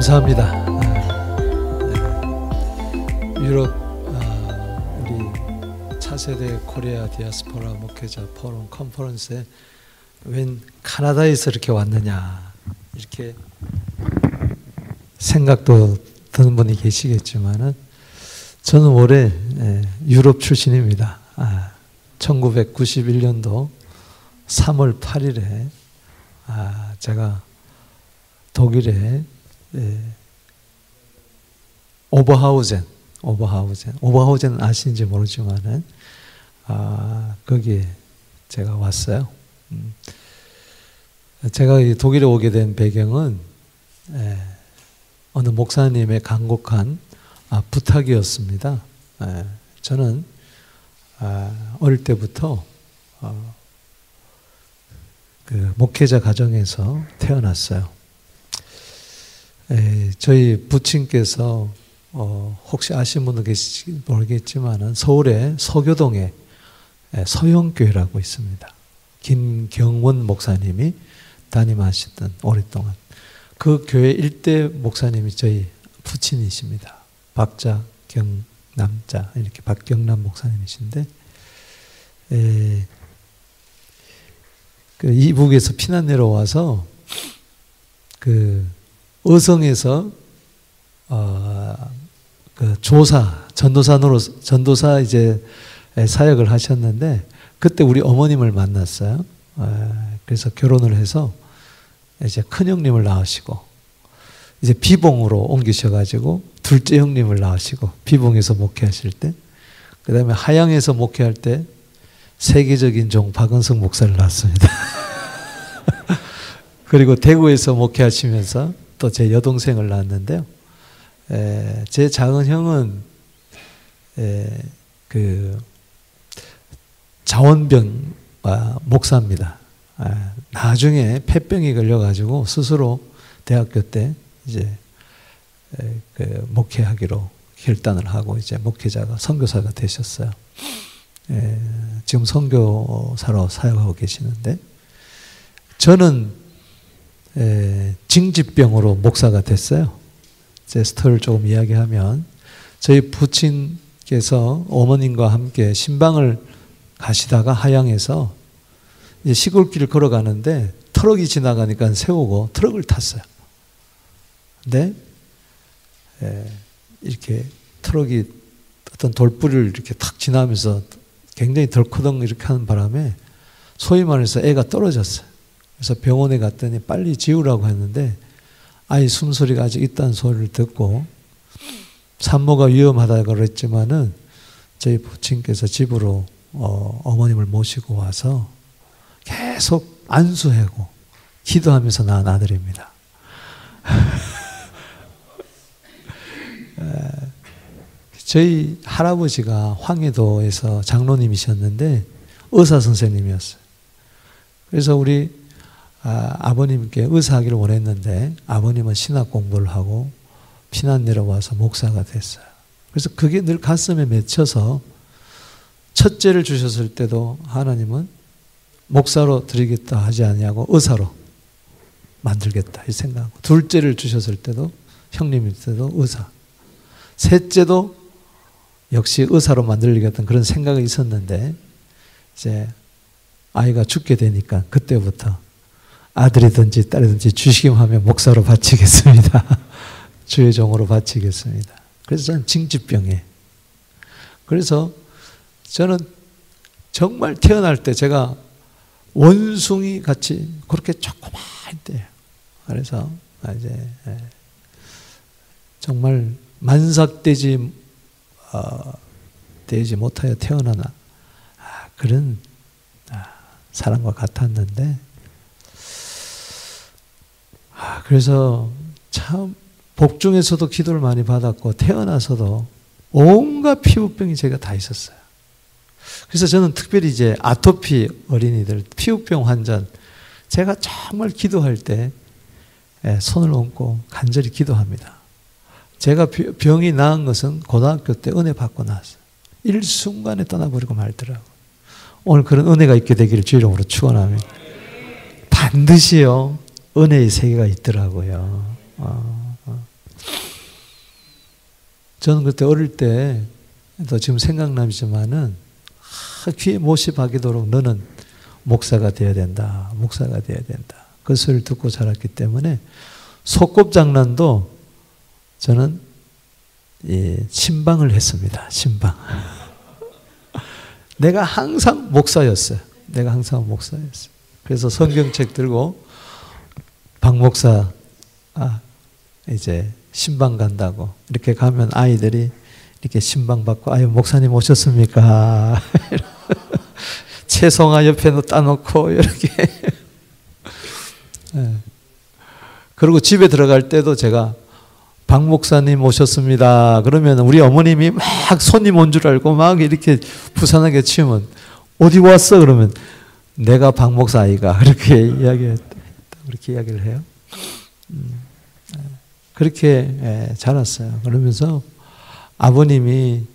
감사합니다. 유럽 우리 차세대 코리아 디아스포라 목회자 포럼 컨퍼런스에 웬 카나다에서 이렇게 왔느냐 이렇게 생각도 드는 분이 계시겠지만은 저는 올해 유럽 출신입니다. 1991년도 3월 8일에 제가 독일의 오버하우젠 아시는지 모르지만은 거기에 제가 왔어요. 제가 독일에 오게 된 배경은 어느 목사님의 간곡한 부탁이었습니다. 저는 어릴 때부터 그 목회자 가정에서 태어났어요. 저희 부친께서 혹시 아시는 분도 계실지 모르겠지만은 서울의 서교동에 서영교회라고 있습니다. 김경원 목사님이 담임하시던 오랫동안 그 교회 일대 목사님이 저희 부친이십니다. 박자경남자 이렇게 박경남 목사님이신데 그 이북에서 피난 내려와서 그 어성에서 그 전도사 이제 사역을 하셨는데 그때 우리 어머님을 만났어요. 그래서 결혼을 해서 이제 큰 형님을 낳으시고 이제 비봉으로 옮기셔가지고 둘째 형님을 낳으시고 비봉에서 목회하실 때 그다음에 하양에서 목회할 때 세계적인 종 박은성 목사를 낳았습니다. 그리고 대구에서 목회하시면서 또 제 여동생을 낳았는데요. 제 작은 형은 그 자원병 목사입니다. 나중에 폐병이 걸려가지고 스스로 대학교 때 이제 그 목회하기로 결단을 하고 이제 목회자가 선교사가 되셨어요. 지금 선교사로 사역하고 계시는데 저는 징집병으로 목사가 됐어요. 제 스토리를 조금 이야기하면 저희 부친께서 어머님과 함께 신방을 가시다가 하양에서 이제 시골길을 걸어가는데 트럭이 지나가니까 세우고 트럭을 탔어요. 근데 이렇게 트럭이 어떤 돌부리를 이렇게 탁 지나면서 굉장히 덜커덩 이렇게 하는 바람에 소위 말해서 애가 떨어졌어요. 그래서 병원에 갔더니 빨리 지우라고 했는데 아이 숨소리가 아직 있다는 소리를 듣고 산모가 위험하다고 그랬지만은 저희 부친께서 집으로 어머님을 모시고 와서 계속 안수하고 기도하면서 낳은 아들입니다. 저희 할아버지가 황해도에서 장로님이셨는데 의사 선생님이었어요. 그래서 우리 아버님께 의사하기를 원했는데 아버님은 신학 공부를 하고 피난 내려와서 목사가 됐어요. 그래서 그게 늘 가슴에 맺혀서 첫째를 주셨을 때도 하나님은 목사로 드리겠다 하지 아니하고 의사로 만들겠다 이 생각하고 둘째를 주셨을 때도 형님일 때도 의사 셋째도 역시 의사로 만들겠다는 그런 생각이 있었는데 이제 아이가 죽게 되니까 그때부터 아들이든지 딸이든지 주식임하면 목사로 바치겠습니다. 주의 종으로 바치겠습니다. 그래서 저는 징집병에 그래서 저는 정말 태어날 때 제가 원숭이 같이 그렇게 조그만 때예요. 그래서 이제 정말 만삭되지 되지 못하여 태어난 그런 사람과 같았는데 그래서 참 복중에서도 기도를 많이 받았고 태어나서도 온갖 피부병이 제가 다 있었어요. 그래서 저는 특별히 이제 아토피 어린이들 피부병 환자 제가 정말 기도할 때 손을 얹고 간절히 기도합니다. 제가 병이 나은 것은 고등학교 때 은혜 받고 나서 일순간에 떠나버리고 말더라고요. 오늘 그런 은혜가 있게 되기를 주의 이름으로 축원합니다. 반드시요 은혜의 세계가 있더라고요. 저는 그때 어릴 때, 또 지금 생각나지만은, 귀에 못이 박이도록 너는 목사가 되어야 된다. 목사가 되어야 된다. 그 소리를 듣고 자랐기 때문에, 소꿉장난도 저는 신방을 했습니다. 신방. 내가 항상 목사였어요. 내가 항상 목사였어요. 그래서 성경책 들고 박 목사 이제 신방 간다고 이렇게 가면 아이들이 이렇게 신방 받고 아유 목사님 오셨습니까? 채송아 옆에 따놓고 이렇게 그리고 집에 들어갈 때도 제가 박 목사님 오셨습니다. 그러면 우리 어머님이 막 손님 온 줄 알고 막 이렇게 부산하게 치우면 어디 왔어? 그러면 내가 박 목사 아이가 그렇게 이야기를 해요. 그렇게 자랐어요. 그러면서 아버님이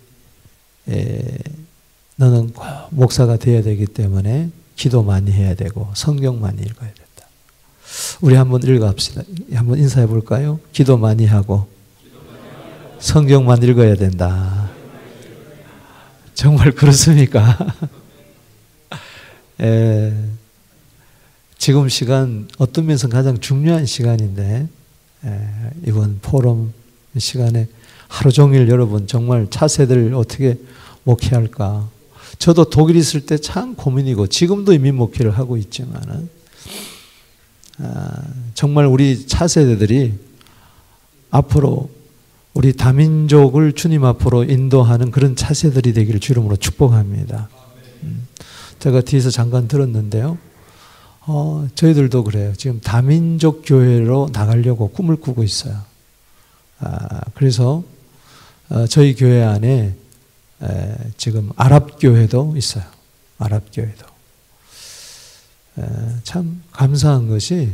너는 꼭 목사가 되어야 되기 때문에 기도 많이 해야 되고 성경 많이 읽어야 된다. 우리 한번 읽어봅시다. 한번 인사해 볼까요? 기도 많이 하고 성경만 읽어야 된다. 정말 그렇습니까? 지금 시간 어떤 면에서 가장 중요한 시간인데 이번 포럼 시간에 하루 종일 여러분 정말 차세대를 어떻게 목회할까. 저도 독일 있을 때 참 고민이고 지금도 이민 목회를 하고 있지만은 정말 우리 차세대들이 앞으로 우리 다민족을 주님 앞으로 인도하는 그런 차세들이 되기를 주름으로 축복합니다. 제가 뒤에서 잠깐 들었는데요. 저희들도 그래요. 지금 다민족 교회로 나가려고 꿈을 꾸고 있어요. 그래서 저희 교회 안에 지금 아랍 교회도 있어요. 아랍 교회도. 참 감사한 것이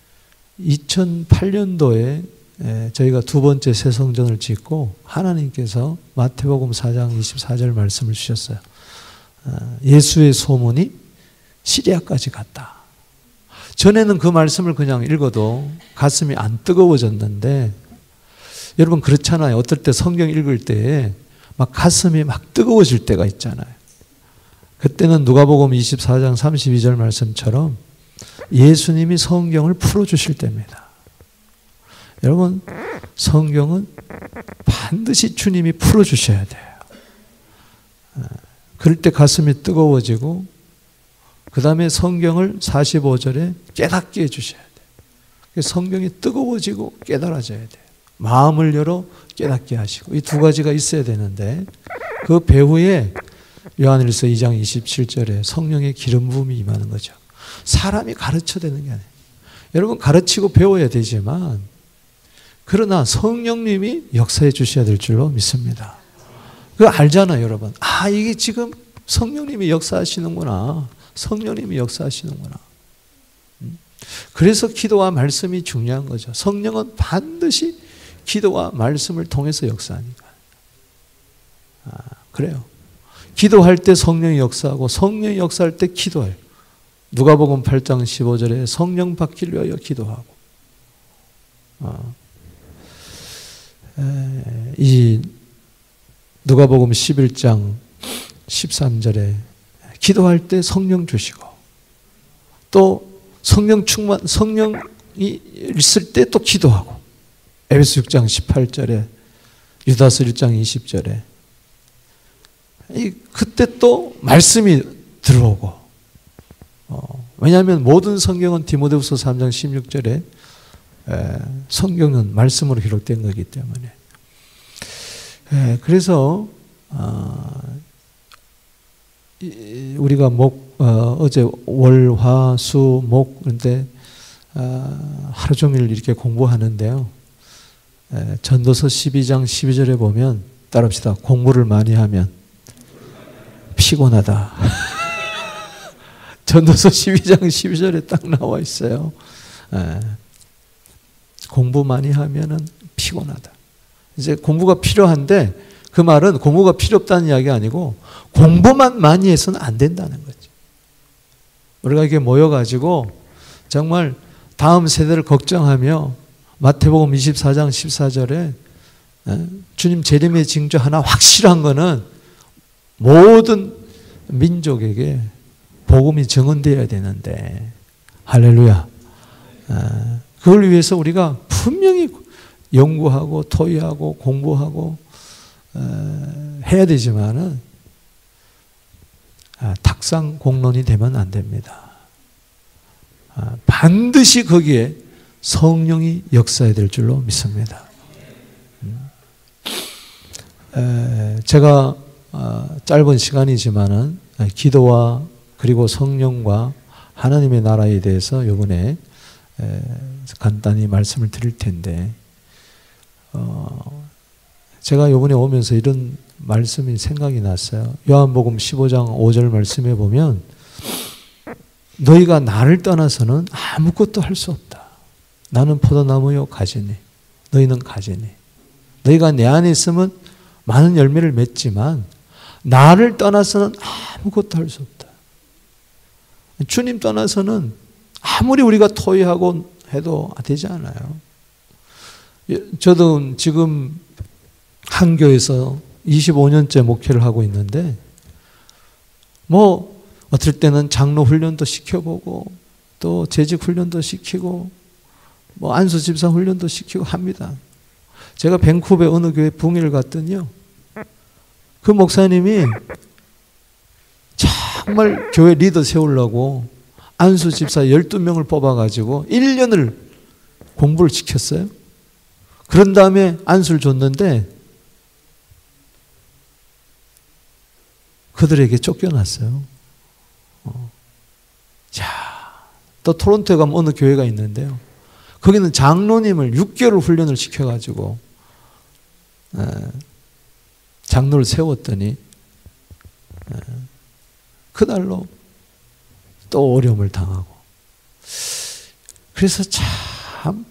2008년도에 저희가 두 번째 새성전을 짓고 하나님께서 마태복음 4장 24절 말씀을 주셨어요. 예수의 소문이 시리아까지 갔다. 전에는 그 말씀을 그냥 읽어도 가슴이 안 뜨거워졌는데 여러분 그렇잖아요. 어떨 때 성경 읽을 때에 막 가슴이 막 뜨거워질 때가 있잖아요. 그때는 누가복음 24장 32절 말씀처럼 예수님이 성경을 풀어주실 때입니다. 여러분 성경은 반드시 주님이 풀어주셔야 돼요. 그럴 때 가슴이 뜨거워지고 그 다음에 성경을 45절에 깨닫게 해주셔야 돼요. 성경이 뜨거워지고 깨달아져야 돼요. 마음을 열어 깨닫게 하시고 이 두 가지가 있어야 되는데 그 배후에 요한일서 2장 27절에 성령의 기름 부음이 임하는 거죠. 사람이 가르쳐대는 게 아니에요. 여러분 가르치고 배워야 되지만 그러나 성령님이 역사해 주셔야 될 줄로 믿습니다. 그거 알잖아요, 여러분. 이게 지금 성령님이 역사하시는구나. 성령님이 역사하시는구나. 그래서 기도와 말씀이 중요한 거죠. 성령은 반드시 기도와 말씀을 통해서 역사하니까. 그래요. 기도할 때 성령이 역사하고 성령이 역사할 때 기도해요. 누가복음 8장 15절에 성령 받기를 위하여 기도하고 이 누가복음 11장 13절에 기도할 때 성령 주시고 또 성령이 있을 때 또 기도하고 에베소 6장 18절에 유다서 1장 20절에 그때 또 말씀이 들어오고 왜냐하면 모든 성경은 디모데후서 3장 16절에 성경은 말씀으로 기록된 거기 때문에 그래서 우리가 어제 월, 화, 수, 목 그런데 하루 종일 이렇게 공부하는데요. 전도서 12장 12절에 보면 따라합시다. 공부를 많이 하면 피곤하다. 전도서 12장 12절에 딱 나와 있어요. 공부 많이 하면은 피곤하다. 이제 공부가 필요한데 그 말은 공부가 필요 없다는 이야기가 아니고 공부만 많이 해서는 안 된다는 거죠. 우리가 이렇게 모여가지고 정말 다음 세대를 걱정하며 마태복음 24장 14절에 주님 재림의 징조 하나 확실한 거는 모든 민족에게 복음이 증언되어야 되는데, 할렐루야. 그걸 위해서 우리가 분명히 연구하고 토의하고 공부하고 해야 되지만은 탁상 공론이 되면 안 됩니다. 반드시 거기에 성령이 역사해야 될 줄로 믿습니다. 제가 짧은 시간이지만은 기도와 그리고 성령과 하나님의 나라에 대해서 이번에 간단히 말씀을 드릴 텐데, 제가 이번에 오면서 이런 말씀이 생각이 났어요. 요한복음 15장 5절 말씀에 보면 너희가 나를 떠나서는 아무것도 할 수 없다. 나는 포도나무요 가지니 너희는 가지니. 너희가 내 안에 있으면 많은 열매를 맺지만 나를 떠나서는 아무것도 할 수 없다. 주님 떠나서는 아무리 우리가 토의하고 해도 되지 않아요. 저도 지금 한 교회에서 25년째 목회를 하고 있는데, 뭐 어떨 때는 장로 훈련도 시켜보고 또 재직 훈련도 시키고 뭐 안수 집사 훈련도 시키고 합니다. 제가 밴쿠버의 어느 교회 붕의를 갔더니요, 그 목사님이 정말 교회 리더 세우려고 안수 집사 12명을 뽑아가지고 1년을 공부를 시켰어요. 그런 다음에 안수를 줬는데 그들에게 쫓겨났어요. 자, 또 토론토에 가면 어느 교회가 있는데요, 거기는 장로님을 6개월 훈련을 시켜가지고 장로를 세웠더니 그날로 또 어려움을 당하고. 그래서 참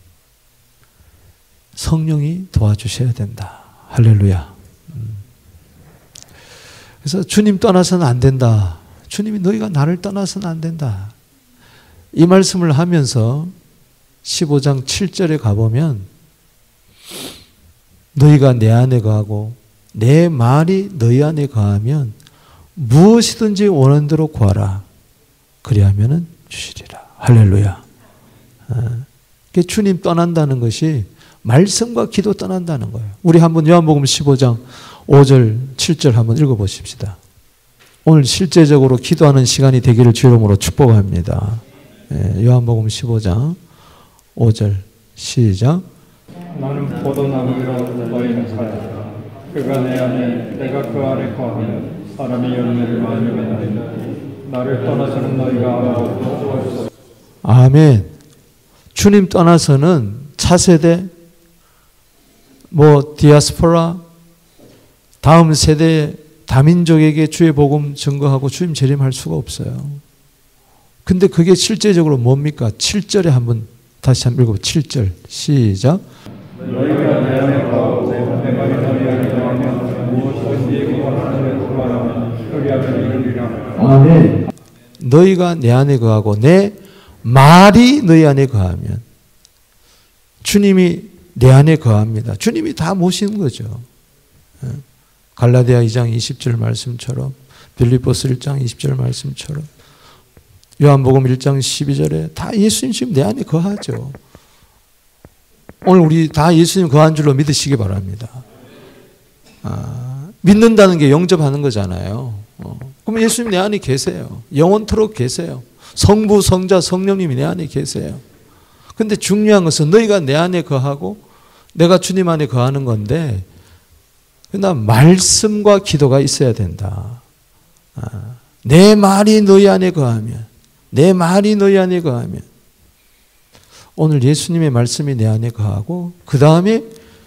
성령이 도와주셔야 된다. 할렐루야. 그래서 주님 떠나서는 안 된다. 주님이 너희가 나를 떠나서는 안 된다. 이 말씀을 하면서 15장 7절에 가보면 너희가 내 안에 거하고 내 말이 너희 안에 거하면 무엇이든지 원하는 대로 구하라. 그리하면 주시리라. 할렐루야. 주님 떠난다는 것이 말씀과 기도 떠난다는 거예요. 우리 한번 요한복음 15장 5절 7절 한번 읽어보십시다. 오늘 실제적으로 기도하는 시간이 되기를 주 이름으로 축복합니다. 요한복음 15장 5절 시작. 나는 포도나무라 너희는 사야라. 그가 내 안에 내가 그 안에 거하면 사람이 열매를 많이 맺는다. 나를 떠나서는 너희가 아무것도 할 수 없다. 아멘. 주님 떠나서는 차세대, 디아스포라, 다음 세대 다민족에게 주의 복음 증거하고 주님 재림할 수가 없어요. 근데 그게 실제적으로 뭡니까? 7절에 한번 다시 한번 읽어보세요. 7절 시작. 너희가 내 안에 거하고 내 말이 너희 안에 거하면 무엇이든지 원하는 대로 구하면 그리하면 이루리라. 아멘. 너희가 내 안에 거하고 내 말이 너희 안에 거하면, 주님이 내 안에 거합니다. 주님이 다 모시는 거죠. 갈라디아 2장 20절 말씀처럼, 빌립보서 1장 20절 말씀처럼, 요한복음 1장 12절에 다 예수님 지금 내 안에 거하죠. 오늘 우리 다 예수님 거한 줄로 믿으시기 바랍니다. 믿는다는 게 영접하는 거잖아요. 그럼 예수님 내 안에 계세요. 영원토록 계세요. 성부, 성자, 성령님이 내 안에 계세요. 근데 중요한 것은 너희가 내 안에 거하고 내가 주님 안에 거하는 건데, 그러나 말씀과 기도가 있어야 된다. 내 말이 너희 안에 거하면, 내 말이 너희 안에 거하면, 오늘 예수님의 말씀이 내 안에 거하고 그 다음에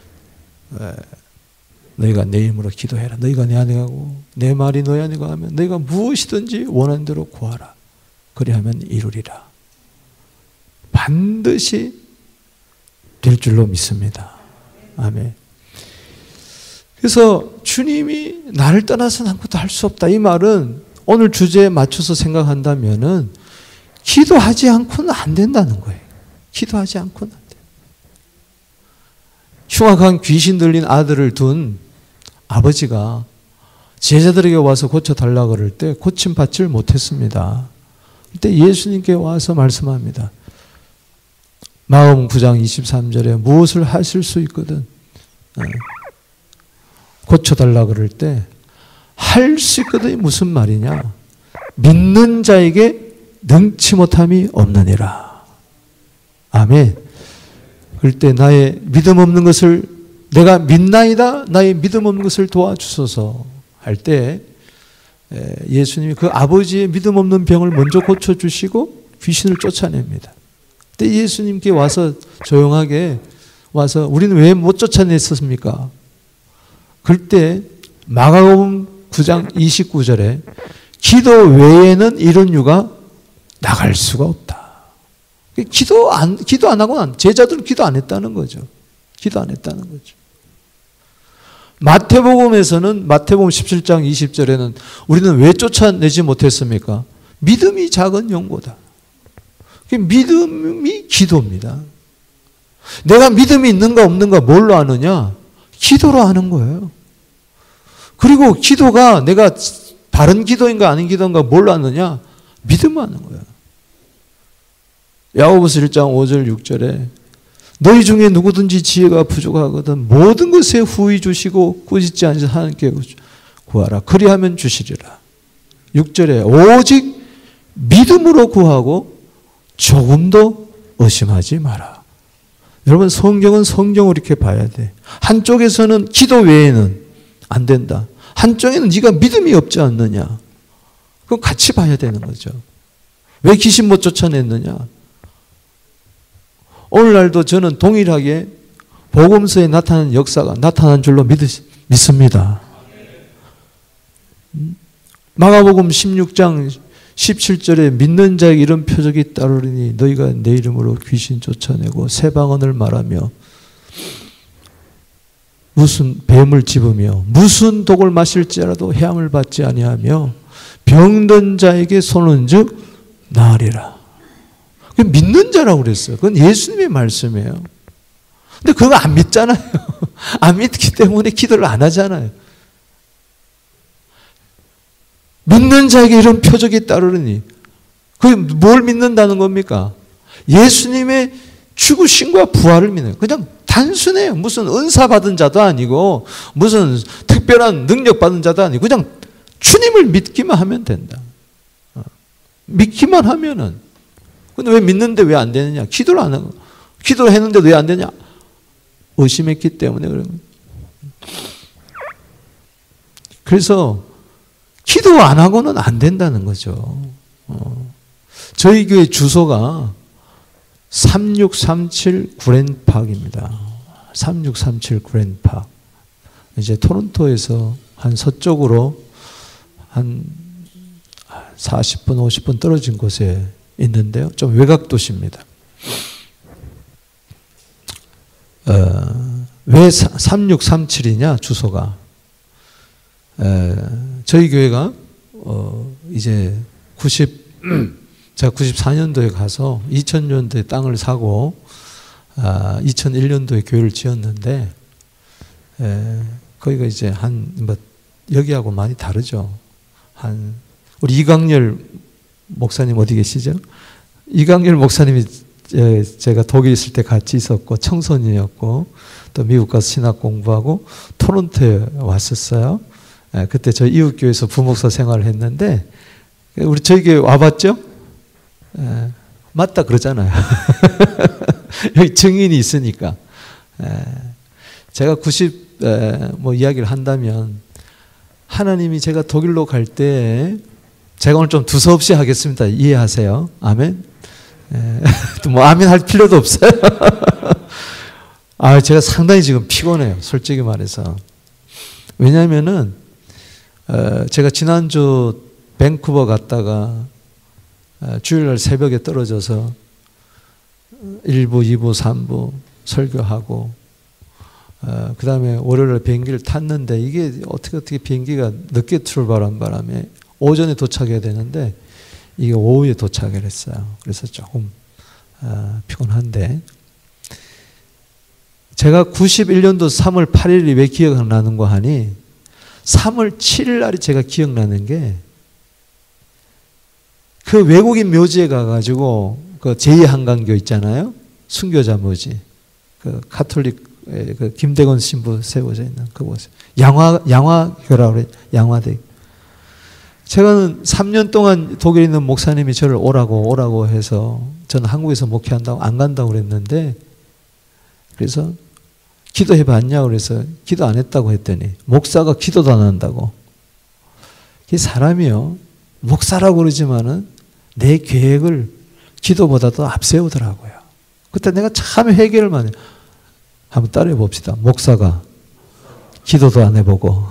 너희가 내 이름으로 기도해라. 너희가 내 안에 거하고 내 말이 너희 안에 거하면 너희가 무엇이든지 원하는 대로 구하라. 그리하면 이루리라. 반드시 될 줄로 믿습니다. 아멘. 그래서 주님이 나를 떠나서는 아무것도 할 수 없다. 이 말은 오늘 주제에 맞춰서 생각한다면은 기도하지 않고는 안 된다는 거예요. 기도하지 않고는 안 돼. 흉악한 귀신 들린 아들을 둔 아버지가 제자들에게 와서 고쳐달라 그럴 때 고침받지를 못했습니다. 그때 예수님께 와서 말씀합니다. 마음 9장 23절에 무엇을 하실 수 있거든 고쳐달라 그럴 때 할 수 있거든이 무슨 말이냐? 믿는 자에게 능치 못함이 없느니라. 아멘. 그럴 때 나의 믿음 없는 것을 내가 믿나이다 나의 믿음 없는 것을 도와주소서 할 때 예수님이 그 아버지의 믿음 없는 병을 먼저 고쳐주시고 귀신을 쫓아냅니다. 그때 예수님께 와서 조용하게 와서 우리는 왜 못 쫓아냈습니까? 그럴 때 마가복음 9장 29절에 기도 외에는 이런 유가 나갈 수가 없다. 기도 안 하고는 제자들은 기도 안 했다는 거죠. 기도 안 했다는 거죠. 마태복음에서는 마태복음 17장 20절에는 우리는 왜 쫓아내지 못했습니까? 믿음이 작은 영보다. 믿음이 기도입니다. 내가 믿음이 있는가 없는가 뭘로 아느냐? 기도로 아는 거예요. 그리고 기도가 내가 바른 기도인가 아닌 기도인가 뭘로 아느냐? 믿음으로 아는 거예요. 야고보서 1장 5절 6절에 너희 중에 누구든지 지혜가 부족하거든 모든 것에 후히 주시고 꾸짖지 않으신 하나님께 구하라. 그리하면 주시리라. 6절에 오직 믿음으로 구하고 조금도 의심하지 마라. 여러분 성경은 성경으로 이렇게 봐야 돼. 한쪽에서는 기도 외에는 안 된다. 한쪽에는 네가 믿음이 없지 않느냐. 그럼 같이 봐야 되는 거죠. 왜 귀신 못 쫓아냈느냐. 오늘날도 저는 동일하게 복음서에 나타난 역사가 나타난 줄로 믿습니다. 마가복음 16장 17절에 믿는 자에게 이런 표적이 따르리니 너희가 내 이름으로 귀신 쫓아내고 새 방언을 말하며 무슨 뱀을 집으며 무슨 독을 마실지라도 해함을 받지 아니하며 병든 자에게 손은즉 나으리라. 믿는 자라고 그랬어요. 그건 예수님의 말씀이에요. 근데 그거 안 믿잖아요. 안 믿기 때문에 기도를 안 하잖아요. 믿는 자에게 이런 표적이 따르니 그게 뭘 믿는다는 겁니까? 예수님의 죽으심과 부활을 믿는 거예요. 그냥 단순해요. 무슨 은사 받은 자도 아니고 무슨 특별한 능력 받은 자도 아니고 그냥 주님을 믿기만 하면 된다. 믿기만 하면은. 근데 왜 믿는데 왜 안 되느냐? 기도를 안 하고 기도를 했는데도 왜 안 되냐? 의심했기 때문에 그러면. 그래서 기도 안 하고는 안 된다는 거죠. 저희 교회 주소가 3637 그랜파크입니다. 3637 그랜파크. 이제 토론토에서 한 서쪽으로 한 40분, 50분 떨어진 곳에 있는데요. 좀 외곽 도시입니다. 왜 3637이냐 주소가? 저희 교회가 이제 제가 94년도에 가서 2000년도에 땅을 사고 2001년도에 교회를 지었는데 거기가 이제 여기하고 많이 다르죠. 우리 이광열 목사님 어디 계시죠? 이광열 목사님이 제가 독일 있을 때 같이 있었고 청소년이었고 또 미국 가서 신학 공부하고 토론토에 왔었어요. 그때 저희 이웃교회에서 부목사 생활을 했는데 우리 저희 교회 와봤죠? 맞다 그러잖아요. 여기 증인이 있으니까. 제가 이야기를 한다면 하나님이 제가 독일로 갈 때 제가 오늘 좀 두서없이 하겠습니다. 이해하세요. 아멘. 또 아멘 할 필요도 없어요. 제가 상당히 지금 피곤해요. 솔직히 말해서. 왜냐하면은 제가 지난주 밴쿠버 갔다가 주일날 새벽에 떨어져서 1부, 2부, 3부 설교하고 그 다음에 월요일날 비행기를 탔는데 이게 어떻게 비행기가 늦게 출발한 바람에 오전에 도착해야 되는데 이게 오후에 도착을 했어요. 그래서 조금 피곤한데 제가 91년도 3월 8일이 왜 기억나는가 하니 3월 7일 날이 제가 기억나는 게 그 외국인 묘지에 가가지고 그 제2한강교 있잖아요. 순교자 묘지. 그 카톨릭 그 김대건 신부 세워져 있는 그곳에 양화교라고 그래요. 양화대. 제가는 3년 동안 독일에 있는 목사님이 저를 오라고 해서 저는 한국에서 목회한다고 안 간다고 그랬는데 그래서 기도해 봤냐고 그래서 기도 안 했다고 했더니 목사가 기도도 안 한다고. 이 사람이요. 목사라고 그러지만은 내 계획을 기도보다도 앞세우더라고요. 그때 내가 참 회개를 많이 해요. 한번 따라해 봅시다. 목사가 기도도 안 해보고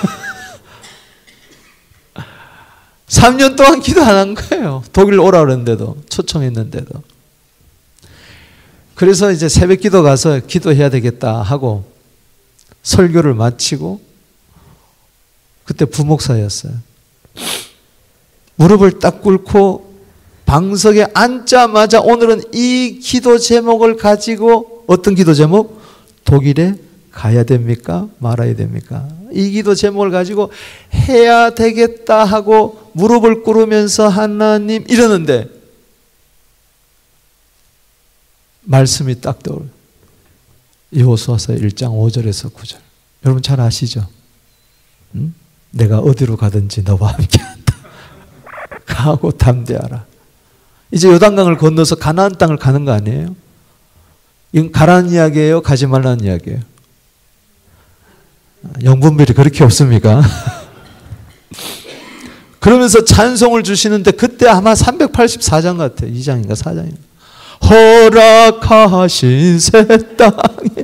3년 동안 기도 안 한 거예요. 독일 오라 그랬는데도 초청했는데도. 그래서 이제 새벽 기도 가서 기도해야 되겠다 하고 설교를 마치고 그때 부목사였어요. 무릎을 딱 꿇고 방석에 앉자마자 오늘은 이 기도 제목을 가지고 어떤 기도 제목? 독일에 가야 됩니까? 말아야 됩니까? 이 기도 제목을 가지고 해야 되겠다 하고 무릎을 꿇으면서 하나님 이러는데 말씀이 딱 떠올려요. 여호수아서 1장 5절에서 9절. 여러분 잘 아시죠? 응? 내가 어디로 가든지 너와 함께한다. 가고 담대하라. 이제 요단강을 건너서 가나안 땅을 가는 거 아니에요? 이건 가라는 이야기예요? 가지 말라는 이야기예요? 영분별이 그렇게 없습니까? 그러면서 찬송을 주시는데 그때 아마 384장 같아요. 2장인가 4장인가. 허락하신 새 땅에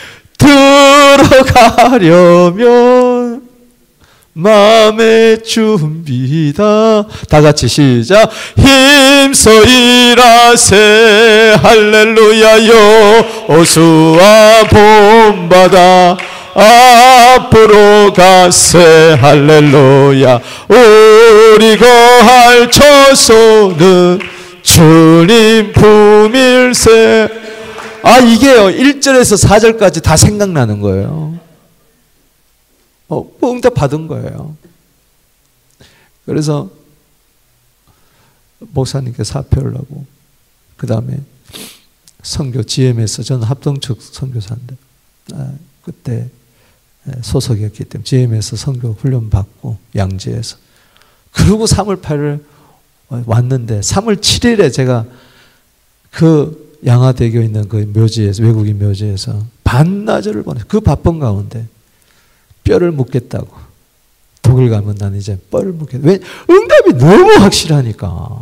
들어가려면 마음의 준비다. 다 같이 시작. 힘써 일하세 할렐루야 여호수아 본받아 앞으로 가세 할렐루야 우리 거할 처소는 주님 품일세. 이게요 1절에서 4절까지 다 생각나는 거예요. 응답 받은 거예요. 그래서 목사님께 사표를 하고 그 다음에 선교 GM에서 저는 합동측 선교사인데 그때 소속이었기 때문에 GM에서 선교 훈련 받고 양지에서 그리고 3월 8일 왔는데 3월 7일에 제가 그 양화대교 있는 그 묘지에서 외국인 묘지에서 반나절을 보냈어요. 그 바쁜 가운데 뼈를 묻겠다고. 독일 가면 나는 이제 뼈를 묻겠다. 왜? 응답이 너무 확실하니까.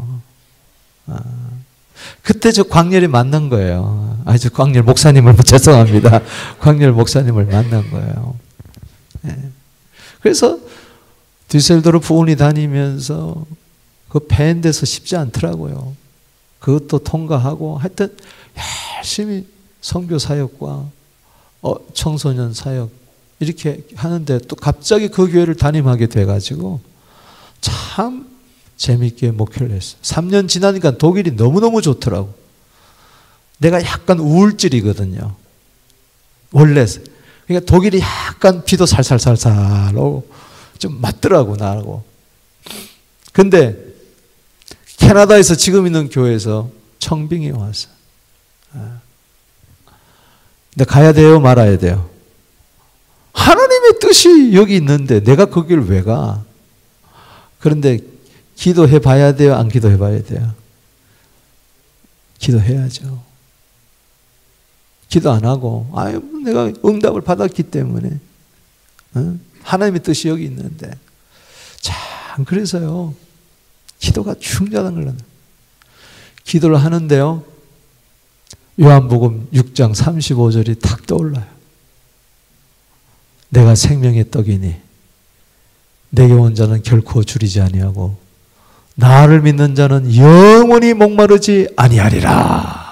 그때 저 광렬이 만난 거예요. 저 광렬 목사님을 죄송합니다. 광렬 목사님을 만난 거예요. 네. 그래서 düsseldorf 운이 다니면서 그 밴드에서 쉽지 않더라고요. 그것도 통과하고 하여튼 열심히 선교 사역과 청소년 사역 이렇게 하는데 또 갑자기 그 교회를 담임하게 돼가지고 참 재밌게 목회를 했어요. 3년 지나니까 독일이 너무너무 좋더라고. 내가 약간 우울증이거든요. 원래. 그러니까 독일이 약간 비도 살살살살 오고 좀 맞더라고 나하고. 근데 캐나다에서 지금 있는 교회에서 청빙이 왔어요. 근데 가야 돼요? 말아야 돼요? 하나님의 뜻이 여기 있는데 내가 거기를 왜 가? 그런데 기도해 봐야 돼요? 안 기도해 봐야 돼요? 기도해야죠. 기도 안 하고 내가 응답을 받았기 때문에 하나님의 뜻이 여기 있는데 참 그래서요 기도가 중요한 걸 기도를 하는데요 요한복음 6장 35절이 탁 떠올라요. 내가 생명의 떡이니 내게 온 자는 결코 줄이지 아니하고 나를 믿는 자는 영원히 목마르지 아니하리라.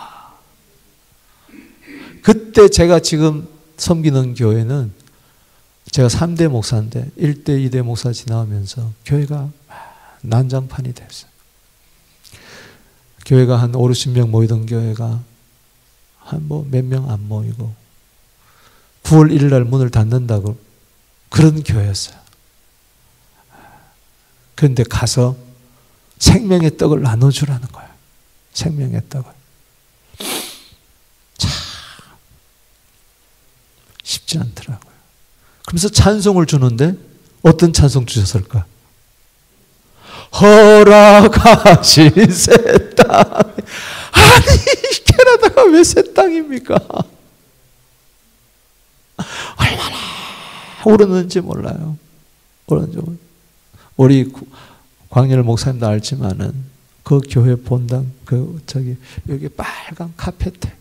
그때 제가 지금 섬기는 교회는 제가 3대 목사인데 1대 2대 목사 지나오면서 교회가 난장판이 됐어요. 교회가 한 5, 60명 모이던 교회가 한 몇 명 안 모이고 9월 1일 날 문을 닫는다고 그런 교회였어요. 그런데 가서 생명의 떡을 나눠주라는 거예요. 생명의 떡을. 참 쉽지 않더라고요. 그러면서 찬송을 주는데 어떤 찬송 주셨을까? 허락하신 새 땅. 아니 캐나다가 왜 새 땅입니까? 얼마나 오르는지 몰라요. 우리 광열 목사님도 알지만은 그 교회 본당 여기 빨간 카페트에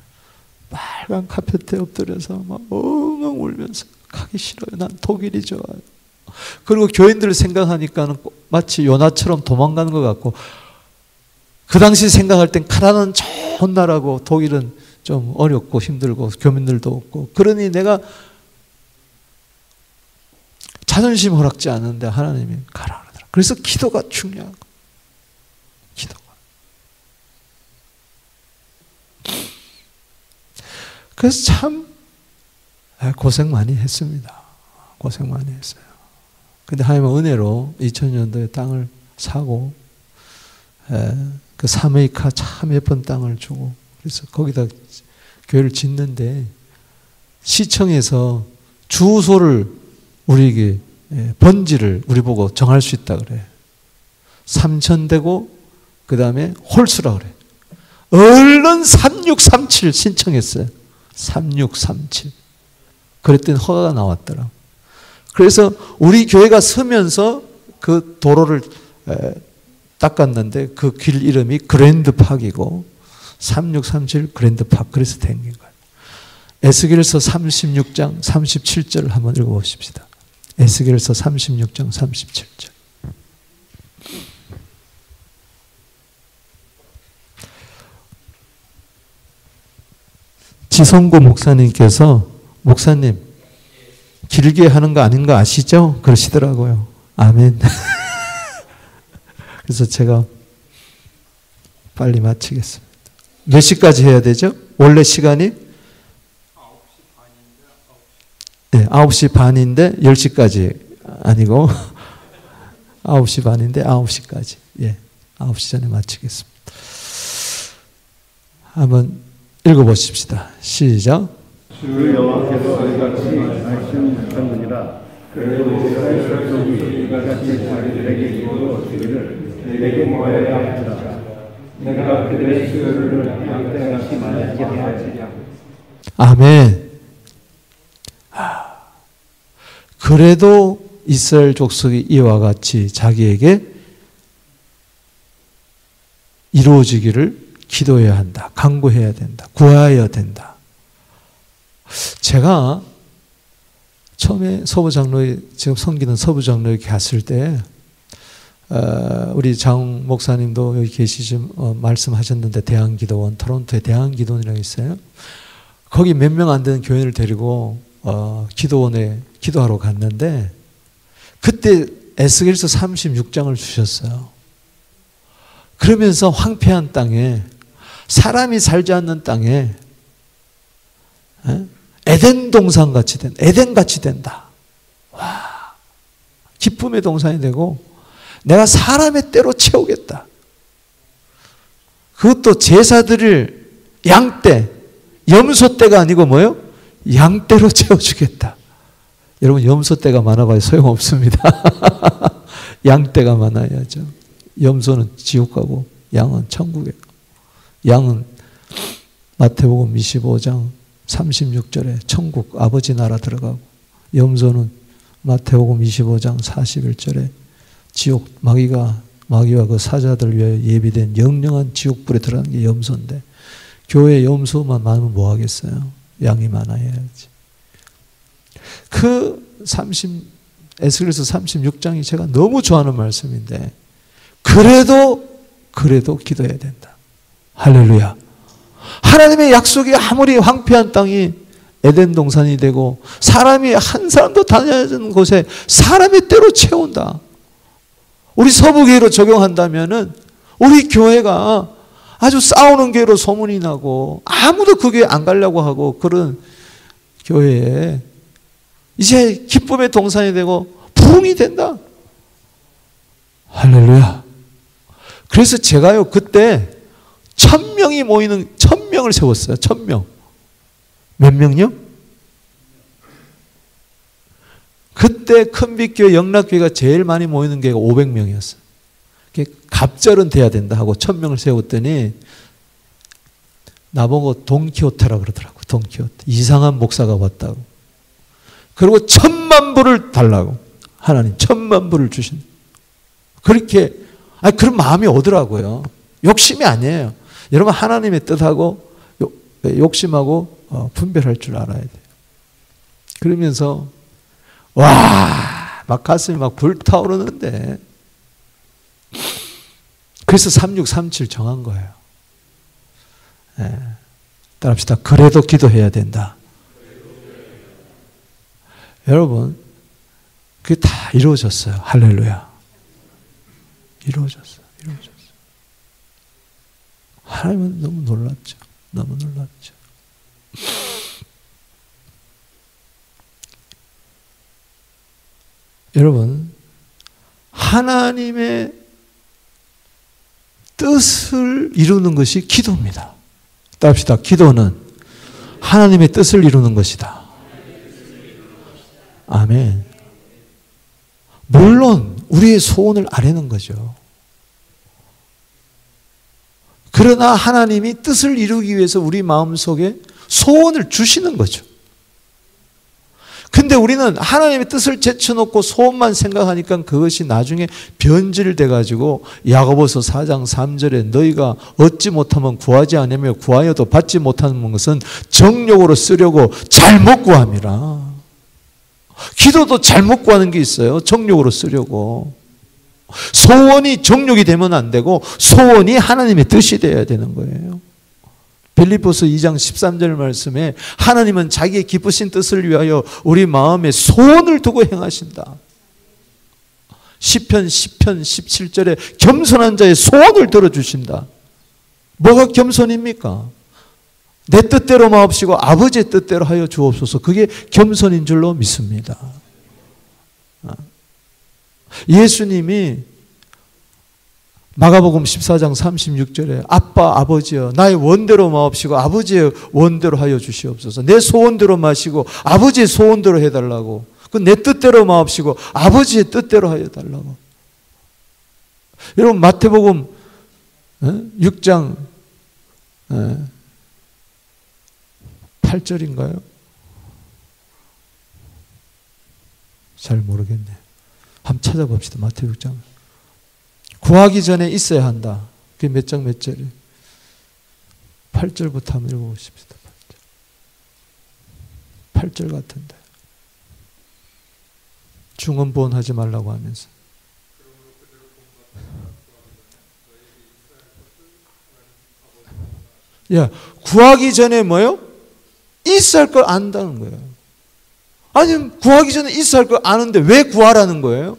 엎드려서 막 엉엉 울면서 가기 싫어요. 난 독일이 좋아요. 그리고 교인들을 생각하니까는 마치 요나처럼 도망가는 것 같고, 그 당시 생각할 땐 카나다는 좋은 나라고 독일은 좀 어렵고 힘들고 교민들도 없고, 그러니 내가 자존심 허락지 않는데 하나님이 가라 그러더라. 그래서 기도가 중요한 거예요. 기도가. 그래서 참 고생 많이 했습니다. 고생 많이 했어요. 근데 하나님의 은혜로 2000년도에 땅을 사고, 그 사메이카 참 예쁜 땅을 주고, 그래서 거기다 교회를 짓는데 시청에서 주소를 우리에게 번지를 우리 보고 정할 수 있다 그래. 삼천대고 그 다음에 홀수라 그래. 얼른 3637 신청했어요. 3637. 그랬더니 허가가 나왔더라. 그래서 우리 교회가 서면서 그 도로를 닦았는데 그 길 이름이 그랜드팍이고 3637 그랜드팍, 그래서 생긴 거예요. 에스겔서 36장 37절을 한번 읽어보십시다. 에스겔서 36장 37절. 지성구 목사님께서, 목사님 길게 하는 거 아닌 거 아시죠? 그러시더라고요. 아멘. 그래서 제가 빨리 마치겠습니다. 몇 시까지 해야 되죠? 원래 시간이 9시 반인데 10시까지 아니고 9시 반인데 9시까지. 9시 전에 마치겠습니다. 한번 읽어보십시다. 시작. 주 여호와께서 이같이 말씀하셨느니라. 그래도 이스라엘 백성이 이같이 자기들에게 이루어지기를 내게 모여야 하리라. 내가 그들의 수요를 양떼같이 말하지 하리라. 아멘. 그래도 이스라엘 족속이 이와 같이 자기에게 이루어지기를 기도해야 한다. 간구해야 된다. 구하여야 된다. 제가 처음에 서부장로회, 지금 섬기는 서부장로회 갔을 때 우리 장 목사님도 여기 계시지 말씀하셨는데, 대한기도원, 토론토에 대한기도원이라고 있어요. 거기 몇 명 안 되는 교인을 데리고 기도원에 기도하러 갔는데, 그때 에스겔서 36장을 주셨어요. 그러면서 황폐한 땅에, 사람이 살지 않는 땅에 에덴 동산 같이 된다. 에덴 같이 된다. 와, 기쁨의 동산이 되고 내가 사람의 때로 채우겠다. 그것도 제사드릴 양떼, 염소떼가 아니고 뭐요? 양떼로 채워주겠다. 여러분, 염소떼가 많아봐야 소용없습니다. 양떼가 많아야죠. 염소는 지옥 가고 양은 천국에 가고. 양은 마태복음 25장 36절에 천국 아버지 나라 들어가고, 염소는 마태복음 25장 41절에 지옥, 마귀와 그 사자들 위해 예비된 영영한 지옥불에 들어가는 게 염소인데, 교회 염소만 많으면 뭐 하겠어요? 양이 많아야지. 에스겔서 36장이 제가 너무 좋아하는 말씀인데, 그래도 기도해야 된다. 할렐루야. 하나님의 약속이 아무리 황폐한 땅이 에덴 동산이 되고 사람이 한 사람도 다녀야하는 곳에 사람의 때로 채운다. 우리 서부교회로 적용한다면은 우리 교회가 아주 싸우는 교회로 소문이 나고 아무도 그 교회 안 가려고 하고 그런 교회에 이제 기쁨의 동산이 되고 부흥이 된다. 할렐루야. 그래서 제가요 그때 1000명이 모이는 1000명을 세웠어요. 1000명. 몇 명요? 그때 큰빛교회 영락교회가 제일 많이 모이는 교회가 500명이었어요. 갑절은 돼야 된다 하고 1000명을 세웠더니 나보고 돈키호테라 그러더라고. 돈키호테. 이상한 목사가 왔다고. 그리고 1000만 불을 달라고. 하나님 1000만 불을 주신. 그렇게 그런 마음이 오더라고요. 욕심이 아니에요. 여러분 하나님의 뜻하고 욕심하고 분별할 줄 알아야 돼요. 그러면서 막 가슴이 막 불타오르는데 그래서 3637 정한 거예요. 따라합시다. 그래도 기도해야 된다. 여러분 그게 다 이루어졌어요. 할렐루야. 이루어졌어요. 하나님은 너무 놀랍죠. 너무 놀랍죠. 여러분 하나님의 뜻을 이루는 것이 기도입니다. 따릅시다. 기도는 하나님의 뜻을 이루는 것이다. 아멘. 물론 우리의 소원을 아뢰는 거죠. 그러나 하나님이 뜻을 이루기 위해서 우리 마음속에 소원을 주시는 거죠. 근데 우리는 하나님의 뜻을 제쳐놓고 소원만 생각하니까 그것이 나중에 변질돼 가지고 야고보서 4장 3절에 너희가 얻지 못하면 구하지 않으며 구하여도 받지 못하는 것은 정욕으로 쓰려고 잘못 구함이라. 기도도 잘못 구하는 게 있어요. 정욕으로 쓰려고. 소원이 정욕이 되면 안 되고 소원이 하나님의 뜻이 되어야 되는 거예요. 빌립보서 2장 13절 말씀에 하나님은 자기의 기쁘신 뜻을 위하여 우리 마음에 소원을 두고 행하신다. 시편 17절에 겸손한 자의 소원을 들어주신다. 뭐가 겸손입니까? 내 뜻대로 마옵시고 아버지의 뜻대로 하여 주옵소서. 그게 겸손인 줄로 믿습니다. 예수님이 마가복음 14장 36절에 아빠 아버지여 나의 원대로 마옵시고 아버지의 원대로 하여 주시옵소서. 내 소원대로 마시고 아버지의 소원대로 해달라고. 그 내 뜻대로 마옵시고 아버지의 뜻대로 하여 달라고. 여러분 마태복음 6장 8절인가요? 잘 모르겠네. 한번 찾아봅시다. 마태 6장. 구하기 전에 있어야 한다. 그게 몇 장 몇 절이에요? 8절부터 한번 읽어보십시다. 8절 같은데. 중언부언하지 말라고 하면서. 야, 구하기 전에 뭐요? 있어야 할 걸 안다는 거예요. 아니, 구하기 전에 있어야 할 걸 아는데 왜 구하라는 거예요?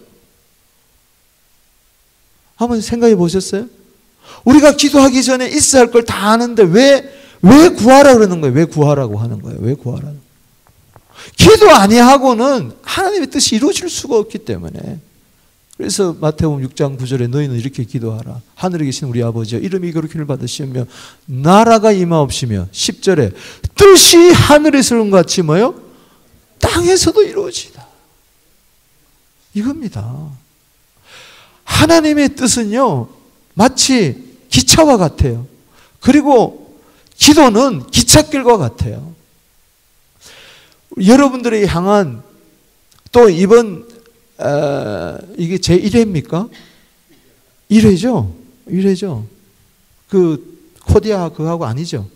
한번 생각해 보셨어요? 우리가 기도하기 전에 있어야 할 걸 다 아는데 왜 구하라 그러는 거예요? 왜 구하라고 하는 거예요? 왜 구하라는 거예요? 기도 아니하고는 하나님의 뜻이 이루어질 수가 없기 때문에. 그래서 마태복음 6장 9절에 너희는 이렇게 기도하라. 하늘에 계신 우리 아버지여 이름이 거룩히를 받으시며 나라가 임하옵시며 10절에 뜻이 하늘에서 이룬 것 같이 뭐요? 땅에서도 이루어지다. 이겁니다. 하나님의 뜻은요 마치 기차와 같아요. 그리고 기도는 기찻길과 같아요. 여러분들이 향한 또 이번 이게 제1회입니까? 1회죠? 1회죠? 그 코디아 그거하고 아니죠?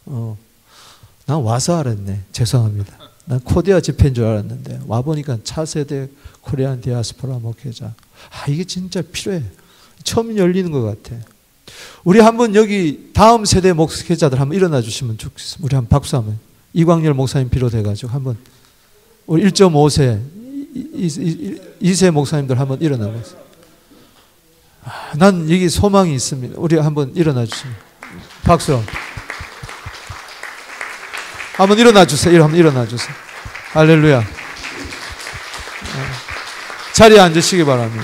난 와서 알았네. 죄송합니다. 난 코디아 집회인 줄 알았는데 와보니까 차세대 코리안 디아스포라 목회자. 이게 진짜 필요해. 처음 열리는 것 같아. 우리 한번 여기 다음 세대 목회자들 한번 일어나 주시면 좋겠습니다. 우리 한번 박수 한번. 이광열 목사님 비롯해가지고 한번 우리 1.5세 2세 목사님들 한번 일어나 보세요. 난 여기 소망이 있습니다. 우리 한번 일어나 주시면 박수. 한번 일어나 주세요. 한번 일어나 주세요. 할렐루야. 자리에 앉으시기 바랍니다.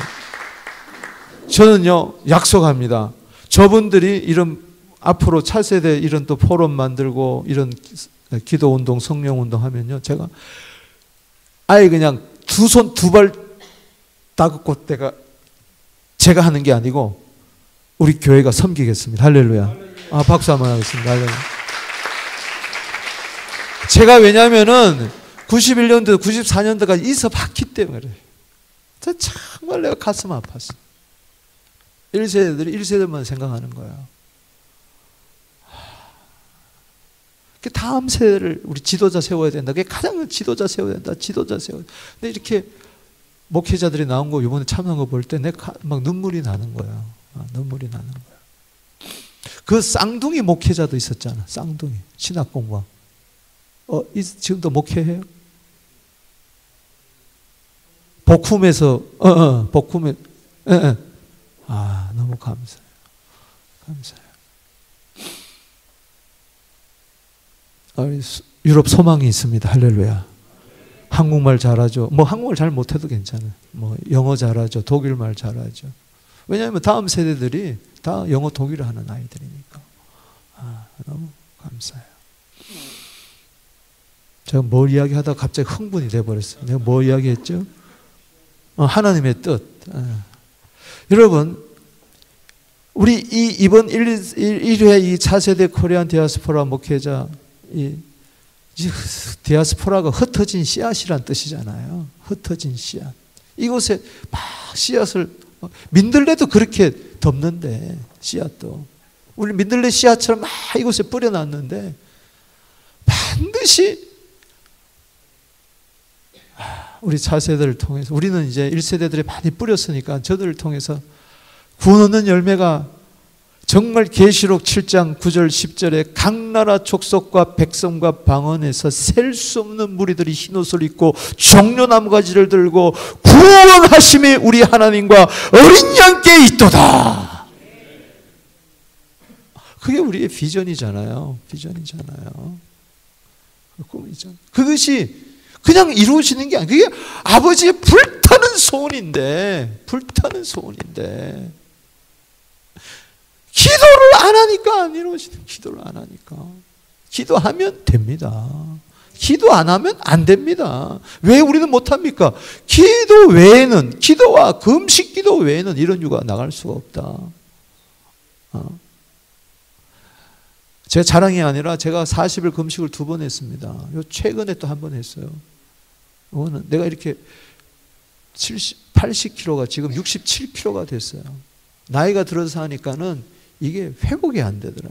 저는요, 약속합니다. 저분들이 이런 앞으로 차세대 이런 또 포럼 만들고 이런 기도 운동, 성령 운동 하면요, 제가 아예 그냥 두 손 두 발 다긋고 제가 하는 게 아니고 우리 교회가 섬기겠습니다. 할렐루야. 박수 한번 하겠습니다. 할렐루야. 제가 왜냐면은 91년도, 94년도까지 있어 봤기 때문에 그래요. 정말 내가 가슴 아팠어. 1세대들이 1세대만 생각하는 거야. 다음 세대를 우리 지도자 세워야 된다. 그게 가장 지도자 세워야 된다. 지도자 세워야 된다. 근데 이렇게 목회자들이 나온 거 이번에 참여한 거 볼 때 내가 막 눈물이 나는 거야. 눈물이 나는 거야. 그 쌍둥이 목회자도 있었잖아. 쌍둥이. 신학 공부학. 지금도 목회해요? 복음에서, 복음에, 너무 감사해요. 감사해요. 유럽 소망이 있습니다. 할렐루야. 한국말 잘하죠. 뭐 한국말 잘 못해도 괜찮아요. 뭐 영어 잘하죠. 독일말 잘하죠. 왜냐하면 다음 세대들이 다 영어 독일을 하는 아이들이니까. 너무 감사해요. 제가 뭘 이야기하다가 갑자기 흥분이 돼버렸어요. 내가 뭐 이야기했죠? 하나님의 뜻. 여러분, 우리 이번 1회 이 차세대 코리안 디아스포라 목회자, 이 디아스포라가 흩어진 씨앗이란 뜻이잖아요. 흩어진 씨앗. 이곳에 막 씨앗을, 민들레도 그렇게 덮는데, 씨앗도. 우리 민들레 씨앗처럼 막 이곳에 뿌려놨는데, 반드시 우리 차세대를 통해서, 우리는 이제 1세대들이 많이 뿌렸으니까 저들을 통해서 구원 얻는 열매가 정말 계시록 7장 9절 10절에 각 나라 족속과 백성과 방언에서 셀 수 없는 무리들이 흰옷을 입고 종려나무 가지를 들고 구원하심이 우리 하나님과 어린 양께 있도다. 그게 우리의 비전이잖아요. 비전이잖아요. 꿈이잖아요. 그것이 그냥 이루어지는 게 아니에요. 그게 아버지의 불타는 소원인데, 불타는 소원인데, 기도를 안 하니까 안 이루어지는, 기도를 안 하니까. 기도하면 됩니다. 기도 안 하면 안 됩니다. 왜 우리는 못합니까? 기도 외에는, 기도와 금식 기도 외에는 이런 유가 나갈 수가 없다. 제 자랑이 아니라 제가 40일 금식을 2번 했습니다. 최근에 또 한 번 했어요. 내가 이렇게 80kg가 지금 67kg가 됐어요. 나이가 들어서 하니까는 이게 회복이 안 되더라.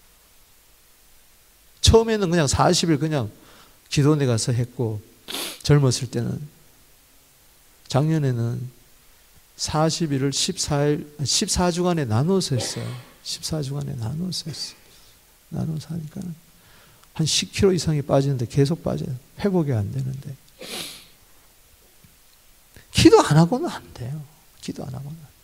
처음에는 그냥 40일 그냥 기도원에 가서 했고, 젊었을 때는, 작년에는 40일을 14주간에 나눠서 했어요. 14주간에 나눠서 했어요. 나눠서 하니까 한 10kg 이상이 빠지는데 계속 빠져요. 회복이 안 되는데. 기도 안 하고는 안 돼요. 기도 안 하고는 안 돼요.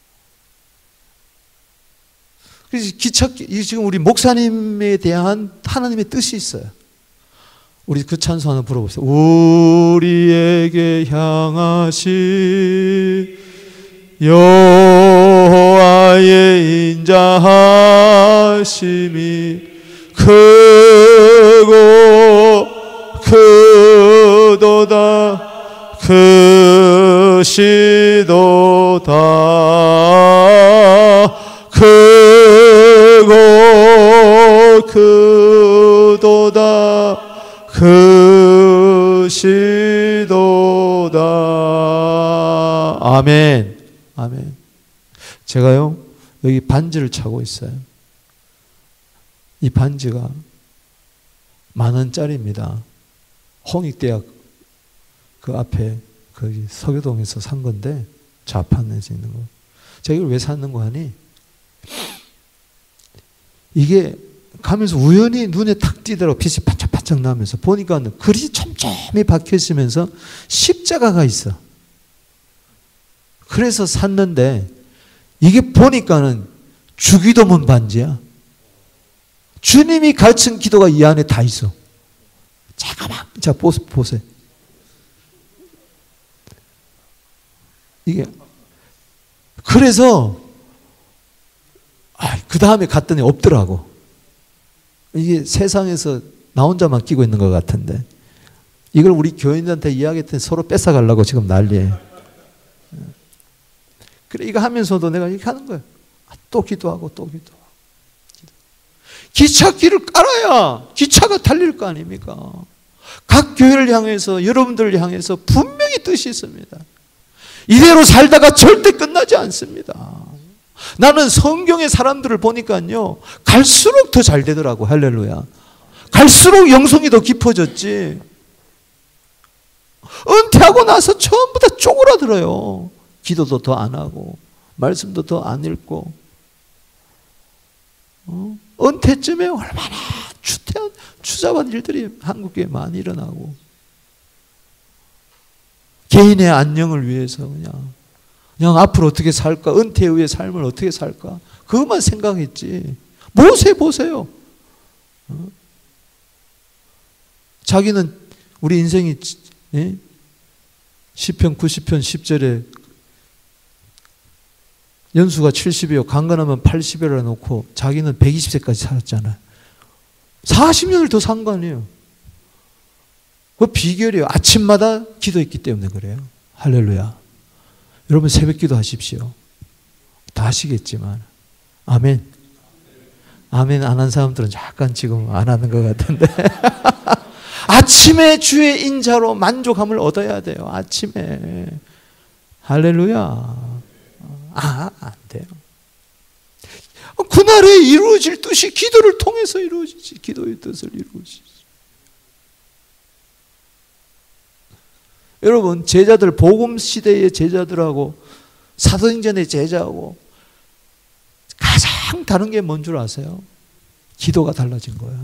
그래서 지금 우리 목사님에 대한 하나님의 뜻이 있어요. 우리 그 찬송 하나 불러보세요. 우리에게 향하신 여호와의 인자하심이 크고 크도다 크시도다 크고 크도다 크시도다. 아멘. 아멘. 제가요 여기 반지를 차고 있어요. 이 반지가 10,000원짜리입니다. 홍익대학 그 앞에 그 서교동에서 산 건데, 좌판에서 있는 거. 제가 이걸 왜 샀는가 하니, 이게 가면서 우연히 눈에 탁 띄더라고. 빛이 반짝반짝 나면서 보니까 글이 촘촘히 박혀 있으면서 십자가가 있어. 그래서 샀는데, 이게 보니까는 주기도문 반지야. 주님이 가르친 기도가 이 안에 다 있어. 잠깐만, 자 보세요. 이게 그래서 그 다음에 갔더니 없더라고. 이게 세상에서 나 혼자만 끼고 있는 것 같은데 이걸 우리 교인들한테 이야기했더니 서로 뺏어가려고 지금 난리예요. 그래 이거 하면서도 내가 이렇게 하는 거예요. 또 기도하고 또 기도하고. 기찻길을 깔아야 기차가 달릴 거 아닙니까? 각 교회를 향해서 여러분들을 향해서 분명히 뜻이 있습니다. 이대로 살다가 절대 끝나지 않습니다. 나는 성경의 사람들을 보니까요 갈수록 더 잘 되더라고. 할렐루야. 갈수록 영성이 더 깊어졌지. 은퇴하고 나서 전부 다 쪼그라들어요. 기도도 더 안 하고 말씀도 더 안 읽고 은퇴쯤에 얼마나 추잡한 일들이 한국에 많이 일어나고 개인의 안녕을 위해서 그냥 앞으로 어떻게 살까, 은퇴 후의 삶을 어떻게 살까 그것만 생각했지. 모세 보세요. 자기는 우리 인생이 시편 90편 10절에 연수가 70이요 강건하면 80이라 놓고 자기는 120세까지 살았잖아요. 40년을 더 산 거 아니에요. 그 비결이에요. 아침마다 기도했기 때문에 그래요. 할렐루야. 여러분 새벽 기도 하십시오. 다 하시겠지만 아멘. 아멘 안 한 사람들은 약간 지금 안 하는 것 같은데 아침에 주의 인자로 만족함을 얻어야 돼요. 아침에. 할렐루야. 안 돼요. 그날에 이루어질 뜻이 기도를 통해서 이루어지지. 기도의 뜻을 이루어지지. 여러분 제자들 복음 시대의 제자들하고 사도행전의 제자하고 가장 다른 게 뭔 줄 아세요? 기도가 달라진 거예요.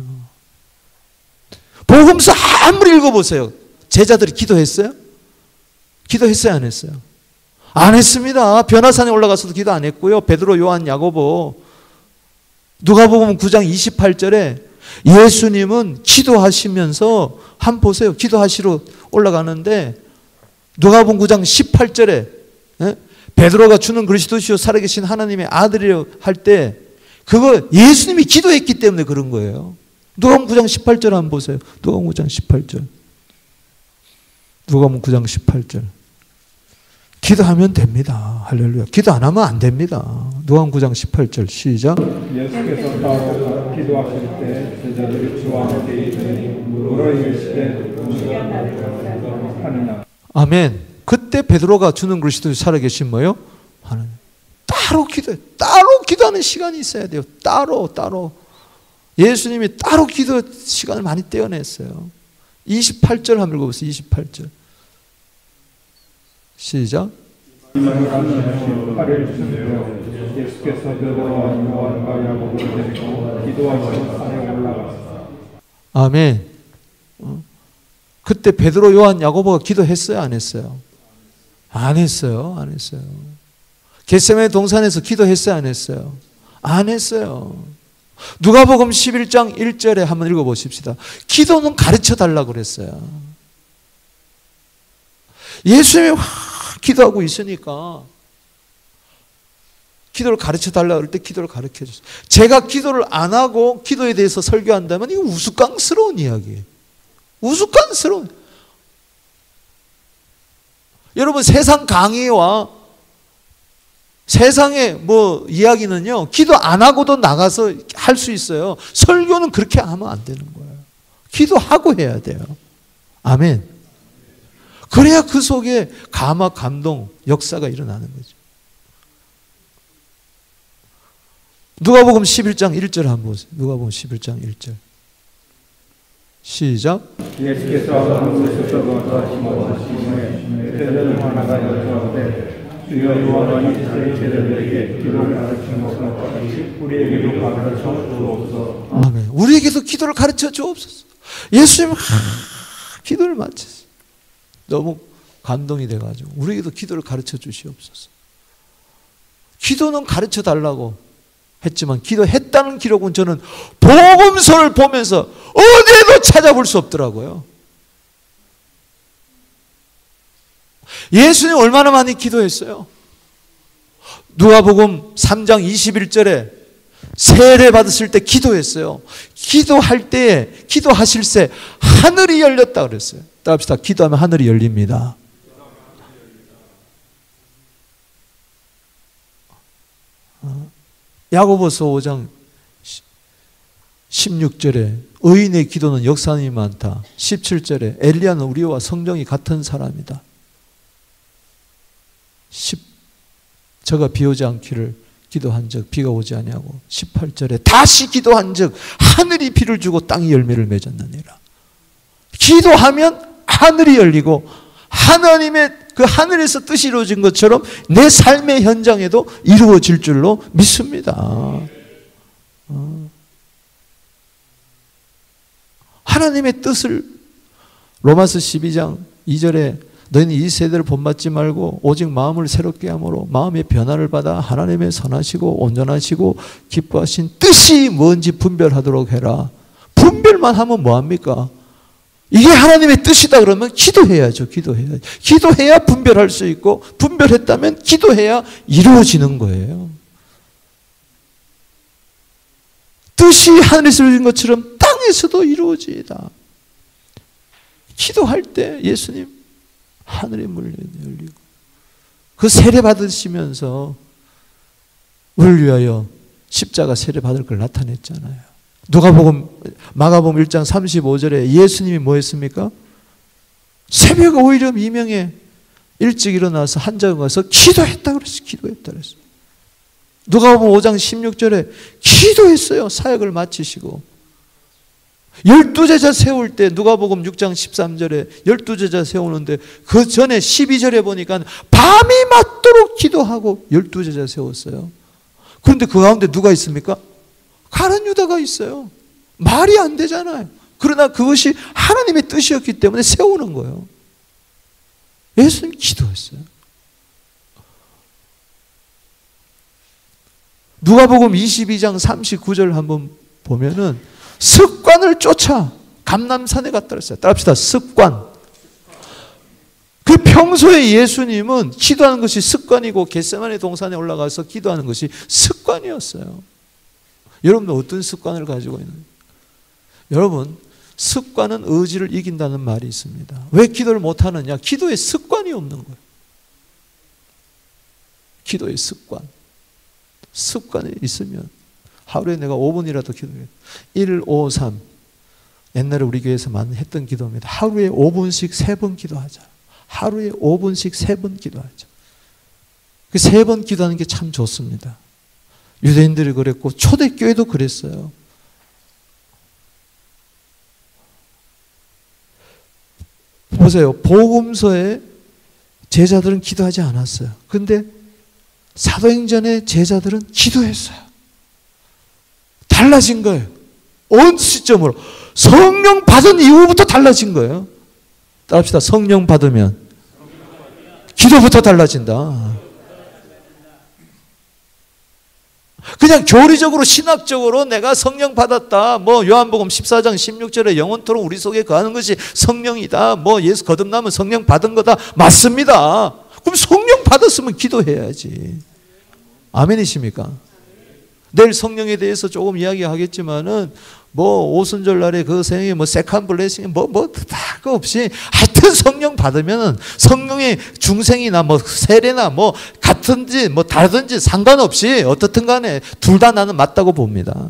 복음서 아무리 읽어보세요. 제자들이 기도했어요? 기도했어요? 안 했어요? 안 했습니다. 변화산에 올라가서도 기도 안 했고요. 베드로, 요한, 야고보. 누가복음 9장 28절에 예수님은 기도하시면서 한번 보세요. 기도하시러 올라가는데 누가복음 9장 18절에 베드로가 주는 그리스도시요 살아계신 하나님의 아들이라고 할 때 그거 예수님이 기도했기 때문에 그런 거예요. 누가복음 9장 18절 한번 보세요. 누가복음 9장 18절. 누가복음 9장 18절. 기도하면 됩니다. 할렐루야. 기도 안 하면 안 됩니다. 누가복음 9장 18절 시작. 예수께서 따로 기도하실 때 제자들이 주와 함께 있으니 물어 이르시되 하느냐. 아멘. 그때 베드로가 주는 그리스도 살아계신 뭐요? 하나님. 따로 기도해. 따로 기도하는 시간이 있어야 돼요. 따로. 예수님이 따로 기도 시간을 많이 떼어냈어요. 28절 한번 읽어보세요. 28절. 시작. 예수께서 베드로와 요한과 야고보를 데리고 기도하시러 산에 올라갔다. 아멘. 그때 베드로, 요한, 야고보가 기도했어요? 안 했어요? 안 했어요. 안 했어요. 겟세마네 동산에서 기도했어요? 안 했어요? 안 했어요. 누가복음 11장 1절에 한번 읽어보십시다. 기도는 가르쳐 달라고 그랬어요. 예수님이 기도하고 있으니까 기도를 가르쳐 달라고 할 때 기도를 가르쳐 줬어요. 제가 기도를 안 하고 기도에 대해서 설교한다면 이거 우스꽝스러운 이야기예요. 우스꽝스러운. 여러분 세상 강의와 세상의 뭐 이야기는요 기도 안 하고도 나가서 할 수 있어요. 설교는 그렇게 하면 안 되는 거예요. 기도하고 해야 돼요. 아멘. 그래야 그 속에 감화, 감동, 역사가 일어나는 거죠. 누가복음 11장 1절 한번 보세요. 누가복음 11장 1절. 시작. 예수께서 한국에서 하시며 제자들 하나가 여쭈었되 주여 요한이 제자들에게 기도를 가르친 것과 같이 우리에게도 가르쳐 주옵소서. 아멘. 우리에게도 기도를 가르쳐 주옵소서. 예수님은 기도를 마쳤어요. 너무 감동이 돼가지고 우리에게도 기도를 가르쳐 주시옵소서. 기도는 가르쳐 달라고 했지만 기도했다는 기록은 저는 복음서를 보면서 어디에도 찾아볼 수 없더라고요. 예수님 얼마나 많이 기도했어요? 누가복음 3장 21절에 세례 받으실 때 기도했어요. 기도할 때에, 기도하실 때 하늘이 열렸다 그랬어요. 따라합시다. 기도하면 하늘이 열립니다. 야고보서 5장 16절에 의인의 기도는 역사함이 많다. 17절에 엘리야는 우리와 성령이 같은 사람이다. 저가 비 오지 않기를 기도한 적 비가 오지 아니하고 18절에 다시 기도한 적 하늘이 비를 주고 땅이 열매를 맺었느니라. 기도하면 하늘이 열리고 하나님의 그 하늘에서 뜻이 이루어진 것처럼 내 삶의 현장에도 이루어질 줄로 믿습니다. 하나님의 뜻을 로마서 12장 2절에 너희는 이 세대를 본받지 말고 오직 마음을 새롭게 함으로 마음의 변화를 받아 하나님의 선하시고 온전하시고 기뻐하신 뜻이 뭔지 분별하도록 해라. 분별만 하면 뭐합니까? 이게 하나님의 뜻이다 그러면 기도해야죠. 기도해야죠. 기도해야 분별할 수 있고 분별했다면 기도해야 이루어지는 거예요. 뜻이 하늘에서 이루어진 것처럼 땅에서도 이루어지다. 기도할 때 예수님 하늘의 문이 열리고 그 세례 받으시면서 우리를 위하여 십자가 세례 받을 걸 나타냈잖아요. 마가복음 1장 35절에 예수님이 뭐 했습니까? 새벽 5일염 이명에 일찍 일어나서 한자에 가서 기도했다 그랬어요. 기도했다 그랬어요. 누가복음 5장 16절에 기도했어요. 사역을 마치시고 12제자 세울 때 누가복음 6장 13절에 12제자 세우는데 그 전에 12절에 보니까 밤이 맞도록 기도하고 12제자 세웠어요. 그런데 그 가운데 누가 있습니까? 가룟 유다가 있어요. 말이 안 되잖아요. 그러나 그것이 하나님의 뜻이었기 때문에 세우는 거예요. 예수님 기도했어요. 누가복음 22장 39절 한번 보면은 습관을 쫓아 감람산에 갔다 그랬어요. 따라합시다. 습관. 그 평소에 예수님은 기도하는 것이 습관이고 겟세마네 동산에 올라가서 기도하는 것이 습관이었어요. 여러분은 어떤 습관을 가지고 있는지. 여러분, 습관은 의지를 이긴다는 말이 있습니다. 왜 기도를 못하느냐? 기도에 습관이 없는 거예요. 기도의 습관. 습관이 있으면 하루에 내가 5분이라도 기도해요. 1, 5, 3. 옛날에 우리 교회에서 많이 했던 기도입니다. 하루에 5분씩 3번 기도하자. 하루에 5분씩 3번 기도하자. 그 3번 기도하는 게 참 좋습니다. 유대인들이 그랬고 초대교회도 그랬어요. 보세요. 복음서에 제자들은 기도하지 않았어요. 그런데 사도행전의 제자들은 기도했어요. 달라진 거예요. 어느 시점으로? 성령 받은 이후부터 달라진 거예요. 따라합시다. 성령 받으면 기도부터 달라진다. 그냥 교리적으로 신학적으로 내가 성령 받았다. 뭐 요한복음 14장 16절에 영원토록 우리 속에 거하는 것이 성령이다. 뭐 예수 거듭나면 성령 받은 거다. 맞습니다. 그럼 성령 받았으면 기도해야지. 아멘이십니까? 내일 성령에 대해서 조금 이야기하겠지만은 뭐 오순절 날에 그 생에 뭐 세컨 블레싱 뭐 다 거 없이 하여튼 성령 받으면은 성령의 중생이나 뭐 세례나 뭐 같은지 뭐 다르든지 상관없이 어떻든 간에 둘 다 나는 맞다고 봅니다.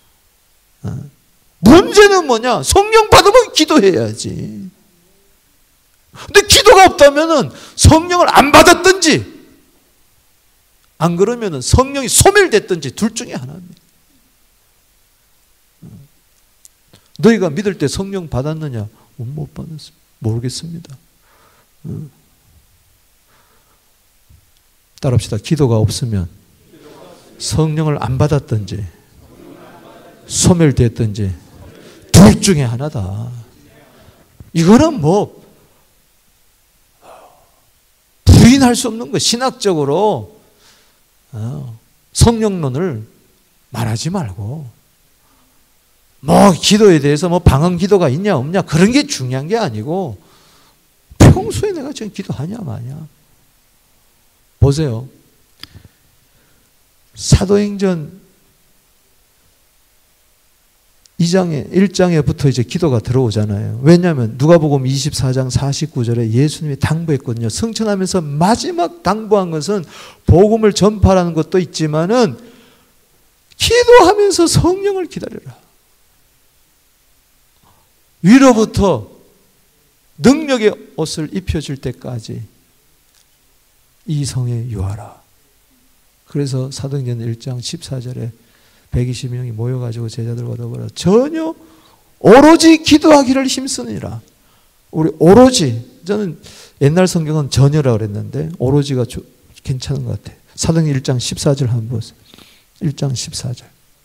문제는 뭐냐? 성령 받으면 기도해야지. 근데 기도가 없다면은 성령을 안 받았든지 안 그러면은 성령이 소멸됐든지 둘 중에 하나입니다. 너희가 믿을 때 성령 받았느냐? 못 받았습니다. 모르겠습니다. 따라합시다. 기도가 없으면 성령을 안 받았든지 소멸됐든지 둘 중에 하나다. 이거는 뭐 부인할 수 없는 거예요. 신학적으로 성령론을 말하지 말고 뭐 기도에 대해서 뭐 방언 기도가 있냐 없냐 그런 게 중요한 게 아니고 평소에 내가 지금 기도하냐 마냐. 보세요. 사도행전 1장에부터 이제 기도가 들어오잖아요. 왜냐하면 누가복음 24장 49절에 예수님이 당부했거든요. 승천하면서 마지막 당부한 것은 복음을 전파하는 것도 있지만은 기도하면서 성령을 기다려라. 위로부터 능력의 옷을 입혀줄 때까지 이 성에 유하라. 그래서 사도행전 1장 14절에 120명이 모여가지고 제자들과 더불어 전혀 오로지 기도하기를 힘쓰니라. 우리 오로지, 저는 옛날 성경은 전혀라 그랬는데 오로지가 괜찮은 것 같아요. 사도행전 1장 14절 한번 보세요. 1장 14절.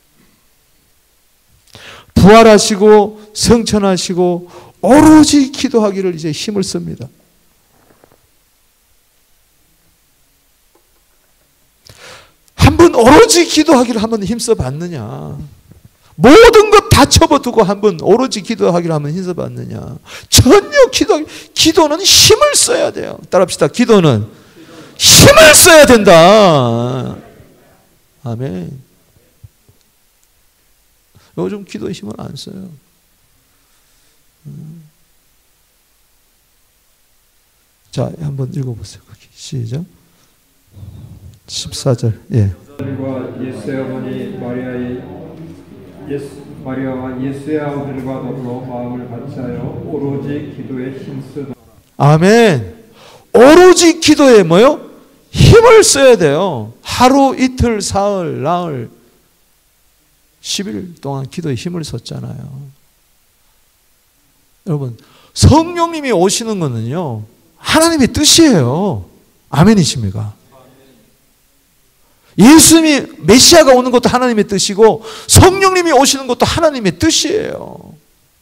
부활하시고 성천하시고 오로지 기도하기를 이제 힘을 씁니다. 한번 오로지 기도하기를 한번 힘써 봤느냐? 모든 것 다 접어두고 한번 오로지 기도하기를 한번 힘써 봤느냐? 전혀 기도는 힘을 써야 돼요. 따라합시다. 기도는 힘을 써야 된다. 아멘. 요즘 기도에 힘을 안 써요. 자, 한번 읽어보세요. 시작. 14절. 예. 예수의 어머니 마리아와 예수의 아들과 더불어 마음을 같이하여 오로지 기도에 힘쓰다. 아멘. 오로지 기도에 뭐요? 힘을 써야 돼요. 하루, 이틀, 사흘, 나흘, 10일 동안 기도에 힘을 썼잖아요. 여러분, 성령님이 오시는 것은요, 하나님의 뜻이에요. 아멘이십니까? 예수님이 메시아가 오는 것도 하나님의 뜻이고 성령님이 오시는 것도 하나님의 뜻이에요.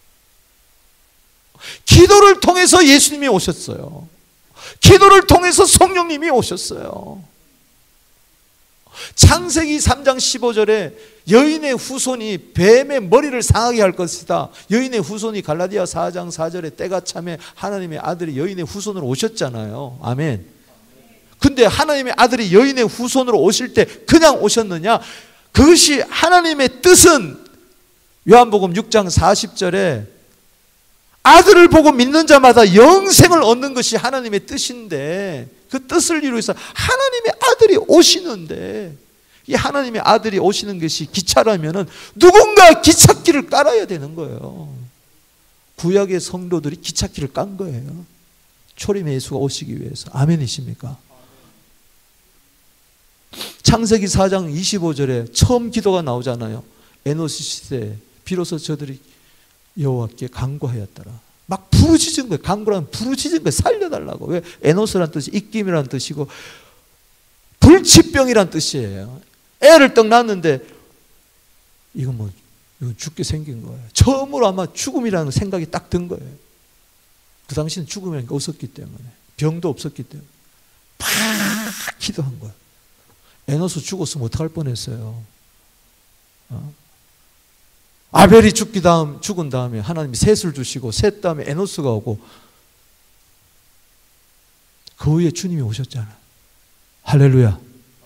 기도를 통해서 예수님이 오셨어요. 기도를 통해서 성령님이 오셨어요. 창세기 3장 15절에 여인의 후손이 뱀의 머리를 상하게 할 것이다. 여인의 후손이 갈라디아 4장 4절에 때가 참에 하나님의 아들이 여인의 후손으로 오셨잖아요. 아멘. 근데 하나님의 아들이 여인의 후손으로 오실 때 그냥 오셨느냐? 그것이 하나님의 뜻은 요한복음 6장 40절에 아들을 보고 믿는 자마다 영생을 얻는 것이 하나님의 뜻인데 그 뜻을 이루기 위해서 하나님의 아들이 오시는데 이 하나님의 아들이 오시는 것이 기차라면은 누군가 기찻길을 깔아야 되는 거예요. 구약의 성도들이 기찻길을 깐 거예요. 초림의 예수가 오시기 위해서. 아멘이십니까? 창세기 4장 25절에 처음 기도가 나오잖아요. 에노스 시대에 비로소 저들이 여호와께 간구하였더라. 막 부르짖은 거예요. 간구라는 부르짖은 거예요. 살려달라고. 왜? 에노스란 뜻이 입김이라는 뜻이고 불치병이란 뜻이에요. 애를 떡 낳았는데 이건 죽게 생긴 거예요. 처음으로 아마 죽음이라는 생각이 딱 든 거예요. 그 당시는 죽음이라는 게 없었기 때문에, 병도 없었기 때문에 막 기도한 거예요. 에노스 죽었으면 어떡할 뻔했어요. 아벨이 죽은 다음에 하나님이 셋을 주시고 셋 다음에 에노스가 오고 그 후에 주님이 오셨잖아요. 할렐루야.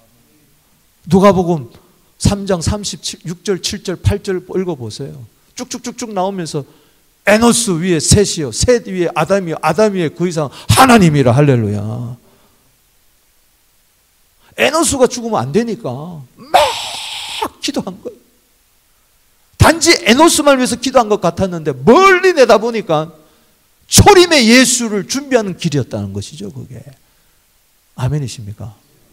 누가복음 3장 36절 7절 8절 읽어보세요. 쭉쭉쭉쭉 나오면서 에노스 위에 셋이요, 셋 위에 아담이요, 아담 위에 그 이상 하나님이라. 할렐루야. 에노스가 죽으면 안 되니까 막 기도한 거예요. 단지 에노스만 위해서 기도한 것 같았는데 멀리 내다보니까 초림의 예수를 준비하는 길이었다는 것이죠. 그게. 아멘이십니까?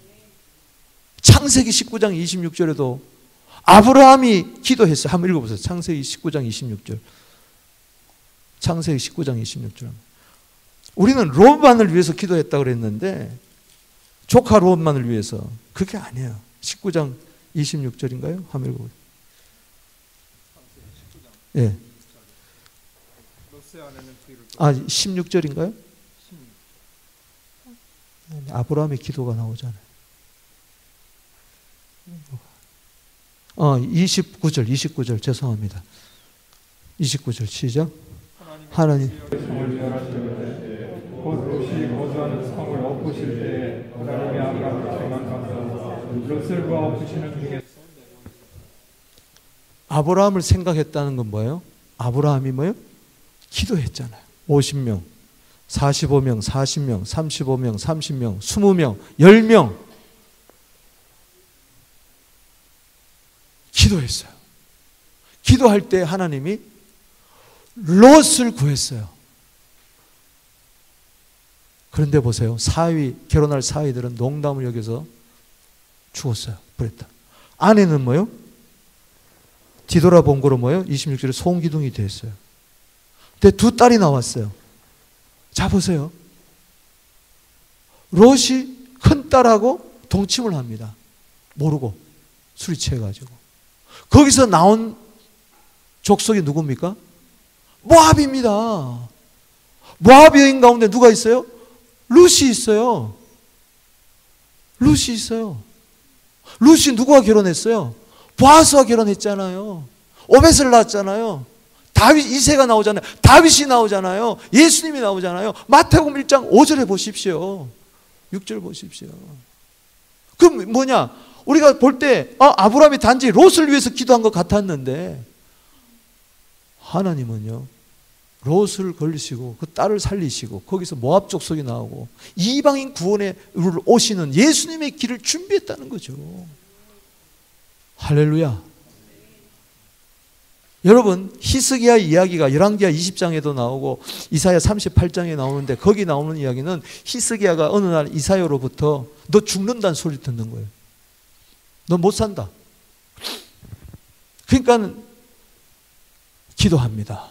창세기 19장 26절에도 아브라함이 기도했어요. 한번 읽어보세요. 창세기 19장 26절. 창세기 19장 26절. 우리는 롯만을 위해서 기도했다고 그랬는데 조카 롯만을 위해서. 그게 아니에요. 19장 26절인가요? 한번 읽어보세요. 예. 16절인가요? 아브라함의 기도가 나오잖아요. 29절 죄송합니다. 29절 시작. 하나님 곧 롯이 거주하는 성을 엎으실 때에 하나님이 아브라함을 생각하사 롯을 엎으시는 중에 아브라함을 생각했다는 건 뭐예요? 아브라함이 뭐예요? 기도했잖아요. 50명, 45명, 40명, 35명, 30명, 20명, 10명 기도했어요. 기도할 때 하나님이 롯을 구했어요. 그런데 보세요. 결혼할 사위들은 농담을 여기서 죽었어요. 그랬다. 아내는 뭐예요? 뒤돌아본 거로 뭐예요? 26절에 송기둥이 됐어요. 근데 두 딸이 나왔어요. 자 보세요. 롯이 큰 딸하고 동침을 합니다. 모르고 술이 취해가지고. 거기서 나온 족속이 누굽니까? 모압입니다. 모압 여인 가운데 누가 있어요? 룻이 있어요. 룻이 있어요. 룻이 누구와 결혼했어요? 보아스와 결혼했잖아요. 오벳을 낳았잖아요. 다윗 2세가 나오잖아요. 다윗이 나오잖아요. 예수님이 나오잖아요. 마태복음 1장 5절에 보십시오. 6절 보십시오. 그럼 뭐냐? 우리가 볼 때 아브라함이 단지 롯을 위해서 기도한 것 같았는데 하나님은요. 롯을 걸리시고 그 딸을 살리시고 거기서 모압 족속이 나오고 이방인 구원에 오시는 예수님의 길을 준비했다는 거죠. 할렐루야. 여러분 히스기야 이야기가 열왕기하 20장에도 나오고 이사야 38장에 나오는데 거기 나오는 이야기는 히스기야가 어느 날 이사야로부터 너 죽는다는 소리 듣는 거예요. 너 못 산다. 그러니까 기도합니다.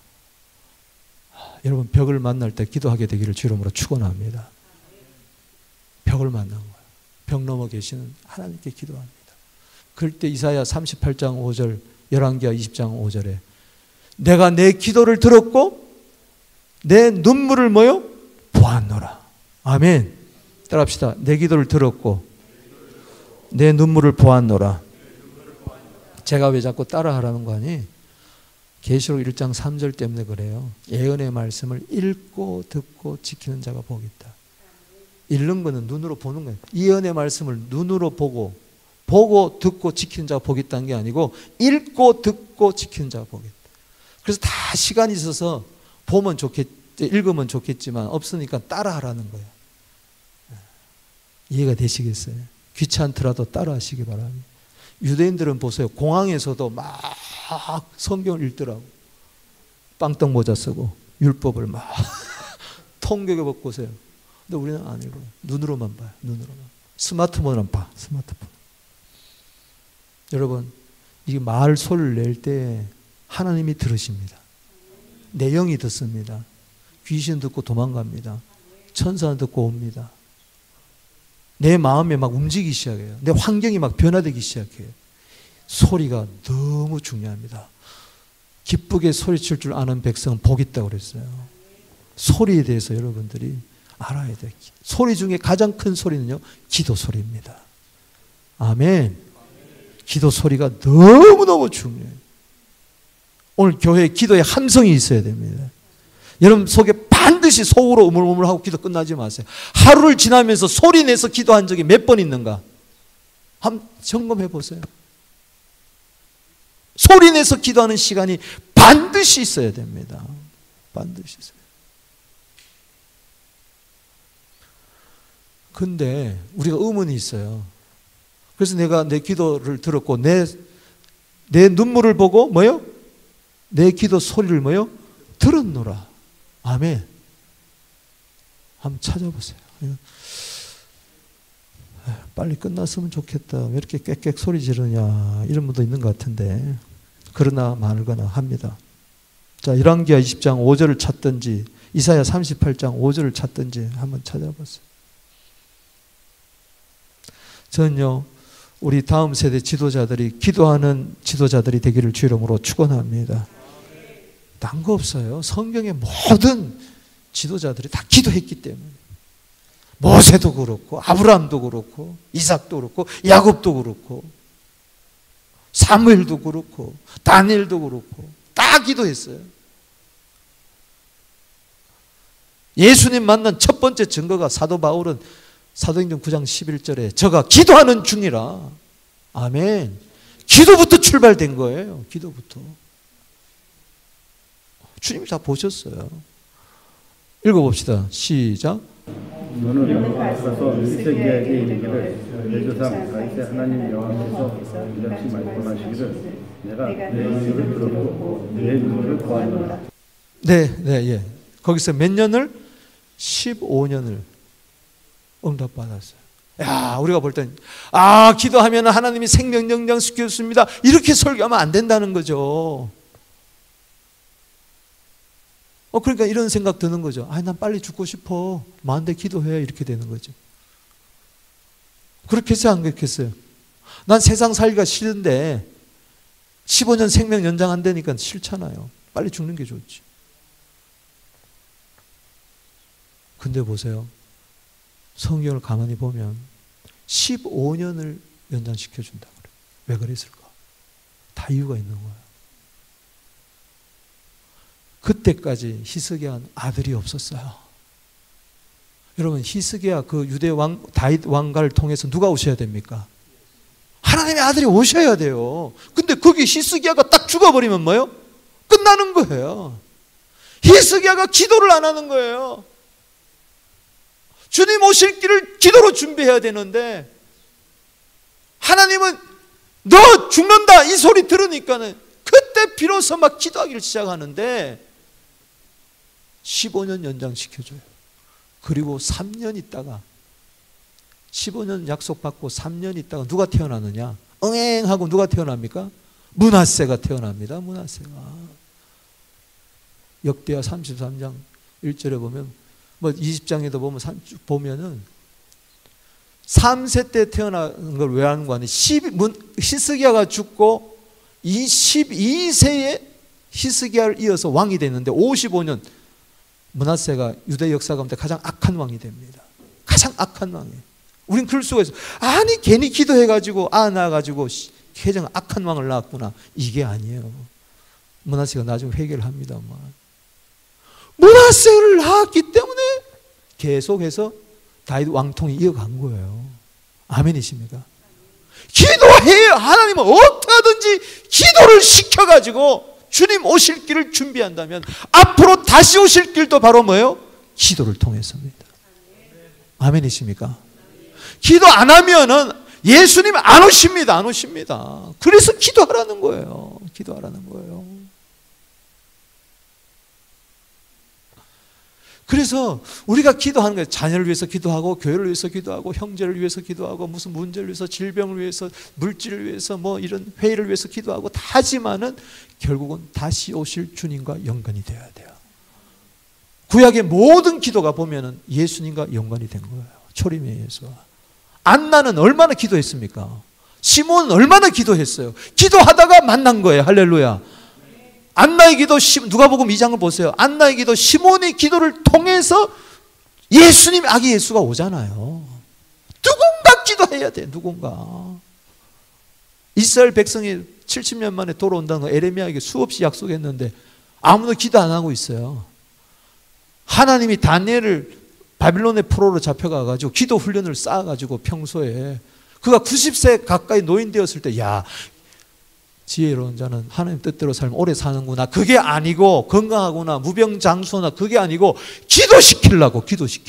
여러분 벽을 만날 때 기도하게 되기를 주 이름으로 축원합니다. 벽을 만난 거예요. 벽 넘어 계시는 하나님께 기도합니다. 그럴 때 이사야 38장 5절 열왕기하 20장 5절에 내가 내 기도를 들었고 내 눈물을 뭐요? 보았노라. 아멘. 따라합시다. 내 기도를 들었고 내 눈물을 보았노라. 제가 왜 자꾸 따라하라는 거 아니? 계시록 1장 3절 때문에 그래요. 예언의 말씀을 읽고 듣고 지키는 자가 복이 있다. 읽는 거는 눈으로 보는 거예요. 예언의 말씀을 눈으로 보고 듣고 지키는 자가 복이 있다는 게 아니고 읽고 듣고 지키는 자가 복이 있다. 그래서 다 시간이 있어서 보면 읽으면 좋겠지만 없으니까 따라하라는 거예요. 이해가 되시겠어요? 귀찮더라도 따라하시기 바랍니다. 유대인들은 보세요. 공항에서도 막 성경을 읽더라고. 빵떡 모자 쓰고 율법을 막 통격해 먹고 오세요. 근데 우리는 안 읽어요. 눈으로만 봐요. 눈으로만. 스마트폰은 봐. 스마트폰. 여러분 이 말 소리를 낼 때 하나님이 들으십니다. 내 영이 듣습니다. 귀신 듣고 도망갑니다. 천사는 듣고 옵니다. 내 마음이 막 움직이기 시작해요. 내 환경이 막 변화되기 시작해요. 소리가 너무 중요합니다. 기쁘게 소리칠 줄 아는 백성은 복이 있다고 그랬어요. 소리에 대해서 여러분들이 알아야 돼요. 소리 중에 가장 큰 소리는요, 기도 소리입니다. 아멘. 기도 소리가 너무너무 중요해요. 오늘 교회에 기도의 함성이 있어야 됩니다. 여러분 속에 반드시 속으로 우물우물하고 기도 끝나지 마세요. 하루를 지나면서 소리 내서 기도한 적이 몇 번 있는가? 한번 점검해 보세요. 소리 내서 기도하는 시간이 반드시 있어야 됩니다. 반드시 있어요. 근데 우리가 의문이 있어요. 그래서 내가 내 기도를 들었고 내 눈물을 보고 뭐요? 내 기도 소리를 뭐요? 들었노라. 아멘. 한번 찾아보세요. 빨리 끝났으면 좋겠다. 왜 이렇게 꽥꽥 소리 지르냐. 이런 분도 있는 것 같은데 그러나 말거나 합니다. 자, 열왕기하 20장 5절을 찾든지 이사야 38장 5절을 찾든지 한번 찾아보세요. 저는요, 우리 다음 세대 지도자들이 기도하는 지도자들이 되기를 주 이름으로 축원합니다. 딴 거 없어요. 성경의 모든 지도자들이 다 기도했기 때문에. 모세도 그렇고 아브라함도 그렇고 이삭도 그렇고 야곱도 그렇고 사무엘도 그렇고 다니엘도 그렇고 다 기도했어요. 예수님 만난 첫 번째 증거가 사도 바울은 사도행전 9장 11절에 저가 기도하는 중이라. 아멘. 기도부터 출발된 거예요. 기도부터. 주님이 다 보셨어요. 읽어봅시다. 시작. 너는 가서 히스기야에게 이르기를 내 조상 다윗의 하나님 여호와께서 이같이 말씀하시기를 내가 내 기도를 들었고 내 눈물을 보았노라. 네, 예. 거기서 몇 년을? 15년을 응답받았어요. 야, 우리가 볼 땐 기도하면 하나님이 생명 연장시켜줍니다. 이렇게 설교하면 안 된다는 거죠. 그러니까 이런 생각 드는 거죠. 난 빨리 죽고 싶어. 만대 기도해. 이렇게 되는 거죠. 그렇겠어요? 안 그렇겠어요? 난 세상 살기가 싫은데 15년 생명 연장 안 되니까 싫잖아요. 빨리 죽는 게 좋지. 근데 보세요. 성경을 가만히 보면 15년을 연장시켜준다 그래요. 왜 그랬을까? 다 이유가 있는 거야. 그때까지 히스기야는 아들이 없었어요. 여러분, 히스기야 그 유대 왕 다윗 왕가를 통해서 누가 오셔야 됩니까? 하나님의 아들이 오셔야 돼요. 근데 거기 히스기야가 딱 죽어버리면 뭐예요? 끝나는 거예요. 히스기야가 기도를 안 하는 거예요. 주님 오실 길을 기도로 준비해야 되는데 하나님은 너 죽는다 이 소리 들으니까는 그때 비로소 막 기도하기를 시작하는데 15년 연장시켜줘요. 그리고 3년 있다가 15년 약속받고 3년 있다가 누가 태어나느냐? 응행하고 누가 태어납니까? 므낫세가 태어납니다. 므낫세가. 역대하 33장 1절에 보면 20장에도 보면은 3세 때 태어난 걸 왜 하는 거 아니에요? 히스기야가 죽고 12세에 히스기야를 이어서 왕이 됐는데 55년 므낫세가 유대 역사 가운데 가장 악한 왕이 됩니다. 가장 악한 왕이에요. 우린 그럴 수가 있어. 아니 괜히 기도해가지고 낳아가지고 가장 악한 왕을 낳았구나. 이게 아니에요. 므낫세가 나중에 회개를 합니다만 므낫세를 낳았기 때문에 계속해서 다윗 왕통이 이어간 거예요. 아멘이십니까? 기도해요. 하나님은 어떻게 하든지 기도를 시켜가지고 주님 오실 길을 준비한다면 앞으로 다시 오실 길도 바로 뭐예요? 기도를 통해서입니다. 아멘이십니까? 기도 안 하면은 예수님 안 오십니다. 안 오십니다. 그래서 기도하라는 거예요. 기도하라는 거예요. 그래서 우리가 기도하는 거예요. 자녀를 위해서 기도하고 교회를 위해서 기도하고 형제를 위해서 기도하고 무슨 문제를 위해서 질병을 위해서 물질을 위해서 이런 회의를 위해서 기도하고 다 하지만은 결국은 다시 오실 주님과 연관이 되어야 돼요. 구약의 모든 기도가 보면은 예수님과 연관이 된 거예요. 초림의 예수와. 안나는 얼마나 기도했습니까? 시몬은 얼마나 기도했어요. 기도하다가 만난 거예요. 할렐루야. 안나의 기도, 누가복음 2장을 보세요. 안나의 기도, 시몬의 기도를 통해서 예수님, 아기 예수가 오잖아요. 누군가 기도해야 돼. 누군가. 이스라엘 백성이 70년 만에 돌아온다는 거 에레미야에게 수없이 약속했는데 아무도 기도 안 하고 있어요. 하나님이 다니엘을 바빌론의 포로로 잡혀가가지고 기도 훈련을 쌓아가지고 평소에 그가 90세 가까이 노인 되었을 때 지혜로운 자는 하나님 뜻대로 살면 오래 사는구나. 그게 아니고 건강하구나. 무병장수나 그게 아니고 기도시키려고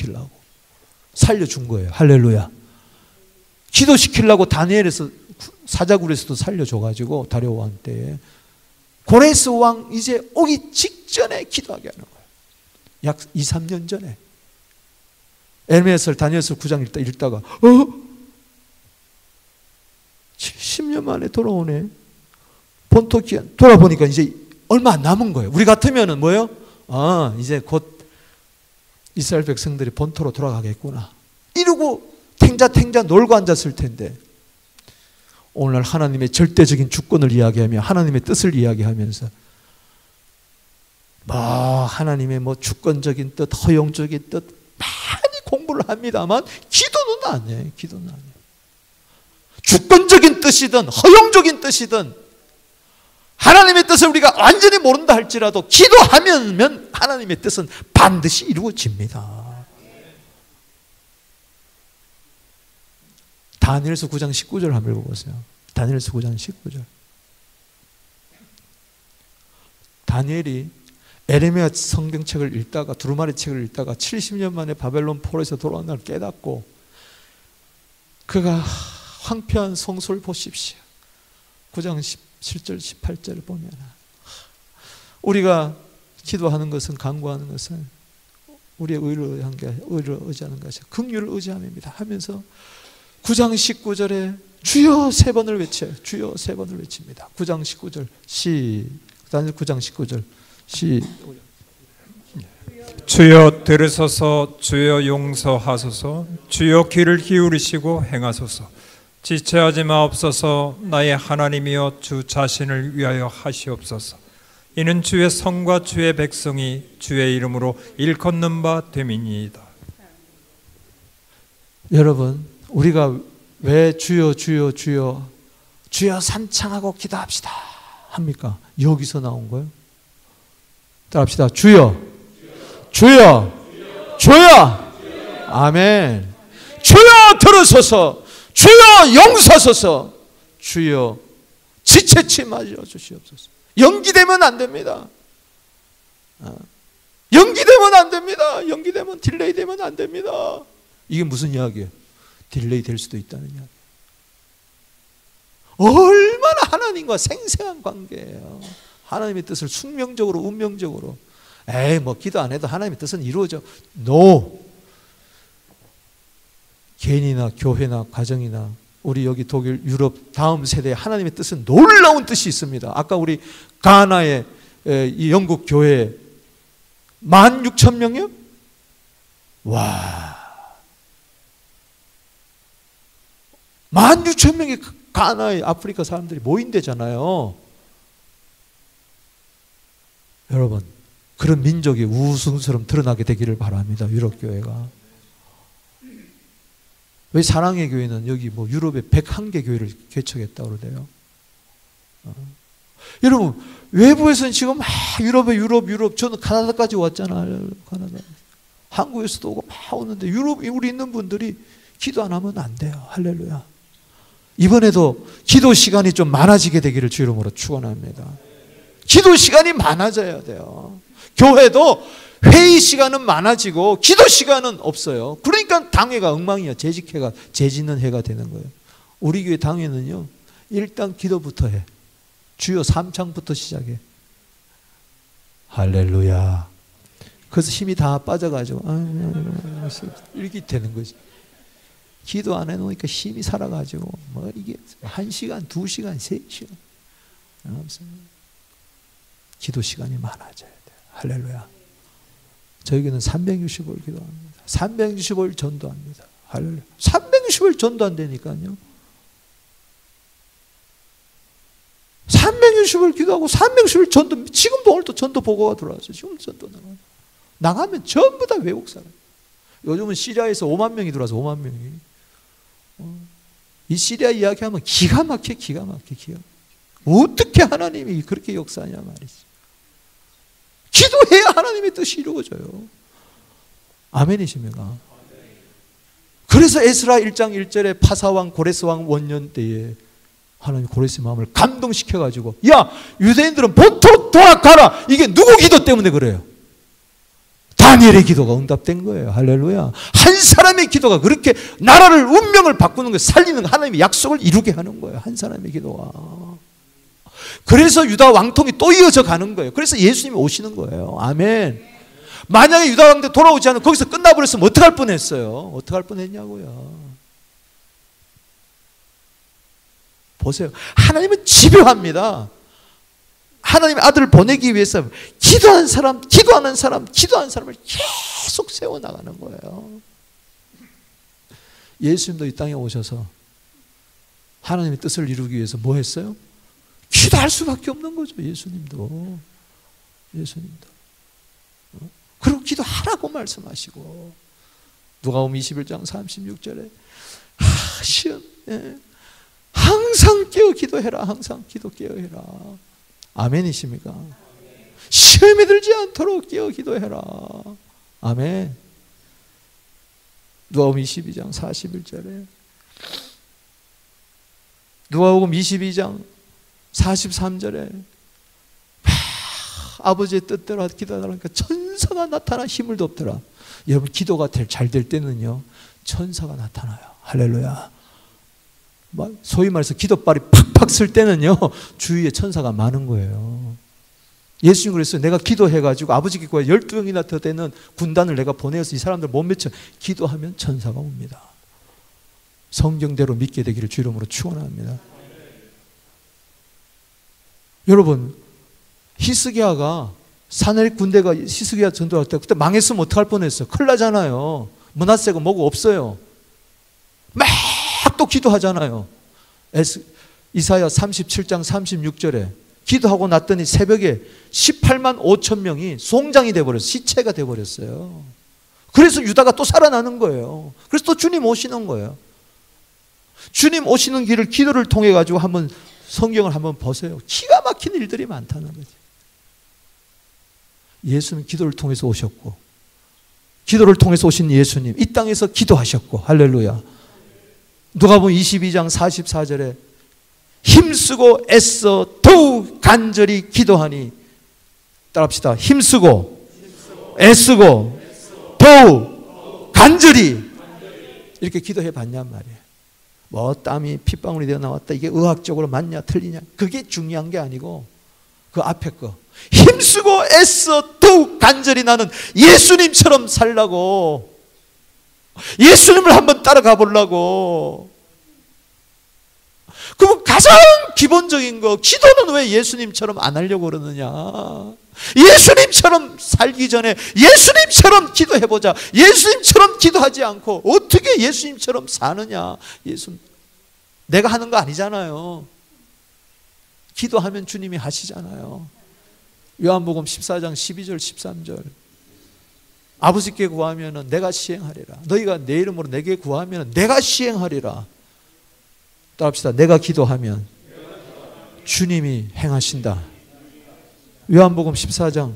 살려준 거예요. 할렐루야. 기도시키려고 다니엘에서 사자굴에서도 살려줘가지고 다리오 왕 때에 고레스 왕 이제 오기 직전에 기도하게 하는 거예요. 약 2, 3년 전에 에르메스를 다니엘서 9장 읽다가 70년 만에 돌아오네. 본토 기한 돌아보니까 이제 얼마 안 남은 거예요. 우리 같으면은 뭐예요? 이제 곧 이스라엘 백성들이 본토로 돌아가겠구나. 이러고 탱자 놀고 앉았을 텐데 오늘 하나님의 절대적인 주권을 이야기하며 하나님의 뜻을 이야기하면서 하나님의 주권적인 뜻, 허용적인 뜻 많이 공부를 합니다만 기도는 안 해요. 기도는 안 해요. 주권적인 뜻이든 허용적인 뜻이든 하나님의 뜻을 우리가 완전히 모른다 할지라도 기도하면 하나님의 뜻은 반드시 이루어집니다. 다니엘서 9장 19절 한번 읽어보세요. 다니엘서 9장 19절. 다니엘이 에레미야 성경책을 읽다가 두루마리 책을 읽다가 70년 만에 바벨론 포로에서 돌아온 날 깨닫고 그가 황폐한 성소를 보십시오. 9장 17절 18절을 보면 우리가 기도하는 것은 간구하는 것은 우리의 의를 의지하는 것이 긍휼을 의지함입니다 하면서 9장 19절에 주여 3번을 외쳐요. 주여 3번을 외칩니다. 9장 19절 다니엘 9장 19절 주여 들으소서. 주여 용서하소서. 주여 귀를 기울이시고 행하소서. 지체하지 마옵소서. 나의 하나님이여 주 자신을 위하여 하시옵소서. 이는 주의 성과 주의 백성이 주의 이름으로 일컫는 바 됨이니이다. 여러분, 우리가 왜 주여 주여 주여 주여 삼창하고 기도합시다 합니까? 여기서 나온 거예요. 따라합시다. 주여 주여 주여. 아멘. 주여 들으소서. 주여 용서소서. 주여 지체치 마시어 주시옵소서. 연기되면 안 됩니다. 연기되면 안 됩니다. 연기되면 딜레이 되면 안 됩니다. 이게 무슨 이야기예요? 딜레이 될 수도 있다는 이야기. 얼마나 하나님과 생생한 관계예요. 하나님의 뜻을 숙명적으로 운명적으로 뭐 기도 안 해도 하나님의 뜻은 이루어져. No. 개인이나 교회나 가정이나 우리 여기 독일 유럽 다음 세대에 하나님의 뜻은 놀라운 뜻이 있습니다. 아까 우리 가나의 이 영국 교회 16,000명이요? 와, 16,000명이 가나의 아프리카 사람들이 모인대잖아요. 여러분, 그런 민족이 우스꽝스러움 드러나게 되기를 바랍니다. 유럽 교회가. 왜 사랑의 교회는 여기 뭐 유럽에 101개 교회를 개척했다고 그러대요. 여러분, 외부에서는 지금 막 유럽 저는 카나다까지 왔잖아요. 카나다. 한국에서도 오고 막 오는데 우리 있는 분들이 기도 안 하면 안 돼요. 할렐루야. 이번에도 기도 시간이 좀 많아지게 되기를 주 이름으로 축원합니다. 기도 시간이 많아져야 돼요. 교회도 회의 시간은 많아지고 기도 시간은 없어요. 그러니까 당회가 엉망이야. 재직회가 재짓는 해가 되는 거예요. 우리 교회 당회는요, 일단 기도부터 해. 주요 삼창부터 시작해. 할렐루야. 그래서 힘이 다 빠져가지고 이렇게 되는 거지. 기도 안 해놓으니까 힘이 살아가지고 뭐 이게 1시간, 2시간, 3시간. 기도 시간이 많아져야 돼. 할렐루야. 저에게는 365일 기도합니다. 365일 전도합니다. 할렐루야. 365일 전도 안 되니까요. 365일 기도하고 365일 전도. 지금도 오늘도 전도 보고가 들어왔어요. 지금 전도 나가면 전부 다 외국 사람. 요즘은 시리아에서 5만 명이 들어와서 5만 명이. 이 시리아 이야기하면 기가 막혀. 어떻게 하나님이 그렇게 역사하냐 말이지. 기도해야 하나님의 뜻이 이루어져요. 아멘이십니까? 그래서 에스라 1장 1절에 파사왕 고레스왕 원년 때에 하나님 고레스의 마음을 감동시켜가지고, 야, 유대인들은 보통 돌아가라. 이게 누구 기도 때문에 그래요? 다니엘의 기도가 응답된 거예요. 할렐루야. 한 사람의 기도가 그렇게 나라를, 운명을 바꾸는 거, 살리는 하나님의 약속을 이루게 하는 거예요. 한 사람의 기도가. 그래서 유다 왕통이 또 이어져 가는 거예요. 그래서 예수님이 오시는 거예요. 아멘. 만약에 유다 왕대 돌아오지 않으면 거기서 끝나버렸으면 어떡할 뻔했어요? 어떡할 뻔했냐고요. 보세요. 하나님은 집요합니다. 하나님의 아들을 보내기 위해서 기도하는 사람을 계속 세워나가는 거예요. 예수님도 이 땅에 오셔서 하나님의 뜻을 이루기 위해서 뭐 했어요? 기도할 수밖에 없는 거죠. 예수님도. 그리고 기도하라고 말씀하시고, 누가복음 21장 36절에 항상 깨어 기도해라. 항상 깨어 기도해라. 아멘이십니까? 시험에 들지 않도록 깨어 기도해라. 아멘. 누가복음 22장 41절에, 누가복음 22장 43절에 아버지의 뜻대로 기도하니까 천사가 나타나 힘을 덮더라. 여러분, 기도가 잘 될 때는요, 천사가 나타나요. 할렐루야. 소위 말해서 기도발이 팍팍 쓸 때는요, 주위에 천사가 많은 거예요. 예수님 그랬어요. 내가 기도해가지고 아버지께 구해 12명이나 더 되는 군단을 내가 보내서 이 사람들 못 미쳐 기도하면 천사가 옵니다. 성경대로 믿게 되기를 주 이름으로 축원합니다. 여러분, 히스기야가 사내립 군대가 히스기야 전도할 때 그때 망했으면 어떡할 뻔했어요. 큰일 나잖아요. 므낫세고 뭐고 없어요. 막 또 기도하잖아요. 이사야 37장 36절에 기도하고 났더니 새벽에 18만 5천 명이 송장이 돼버렸어요. 시체가 돼버렸어요. 그래서 유다가 또 살아나는 거예요. 그래서 또 주님 오시는 거예요. 주님 오시는 길을 기도를 통해 가지고 한번 성경을 한번 보세요. 기가 막힌 일들이 많다는 거죠. 예수는 기도를 통해서 오셨고, 기도를 통해서 오신 예수님 이 땅에서 기도하셨고, 할렐루야. 누가복음 22장 44절에 힘쓰고 애써 더욱 간절히 기도하니, 따라합시다. 힘쓰고 애쓰고 더욱 간절히 이렇게 기도해 봤냔 말이에요. 뭐 땀이 핏방울이 되어 나왔다, 이게 의학적으로 맞냐 틀리냐, 그게 중요한 게 아니고 그 앞에 거 힘쓰고 애써 더욱 간절히 나는 예수님처럼 살라고, 예수님을 한번 따라가 보려고. 그럼 가장 기본적인 거, 기도는 왜 예수님처럼 안 하려고 그러느냐. 예수님처럼 살기 전에 예수님처럼 기도해보자. 예수님처럼 기도하지 않고 어떻게 예수님처럼 사느냐. 내가 하는 거 아니잖아요. 기도하면 주님이 하시잖아요. 요한복음 14장 12절 13절 아버지께 구하면 내가 시행하리라. 너희가 내 이름으로 내게 구하면 내가 시행하리라. 따라합시다. 내가 기도하면 주님이 행하신다. 요한복음 14장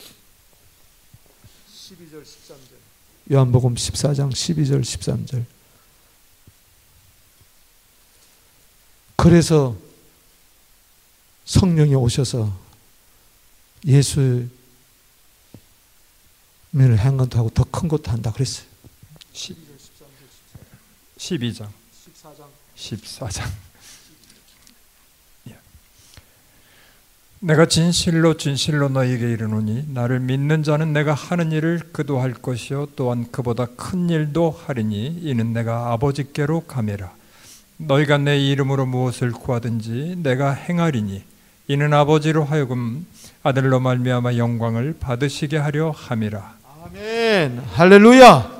12절 13절. 요한복음 14장 12절 13절. 그래서 성령이 오셔서 예수님을 행한 것도 하고 더 큰 것도 한다 그랬어요. 12장 14장. 내가 진실로 진실로 너희에게 이르노니 나를 믿는 자는 내가 하는 일을 그도 할 것이요 또한 그보다 큰 일도 하리니 이는 내가 아버지께로 가매라. 너희가 내 이름으로 무엇을 구하든지 내가 행하리니 이는 아버지로 하여금 아들로 말미암아 영광을 받으시게 하려 함이라. 아멘. 할렐루야.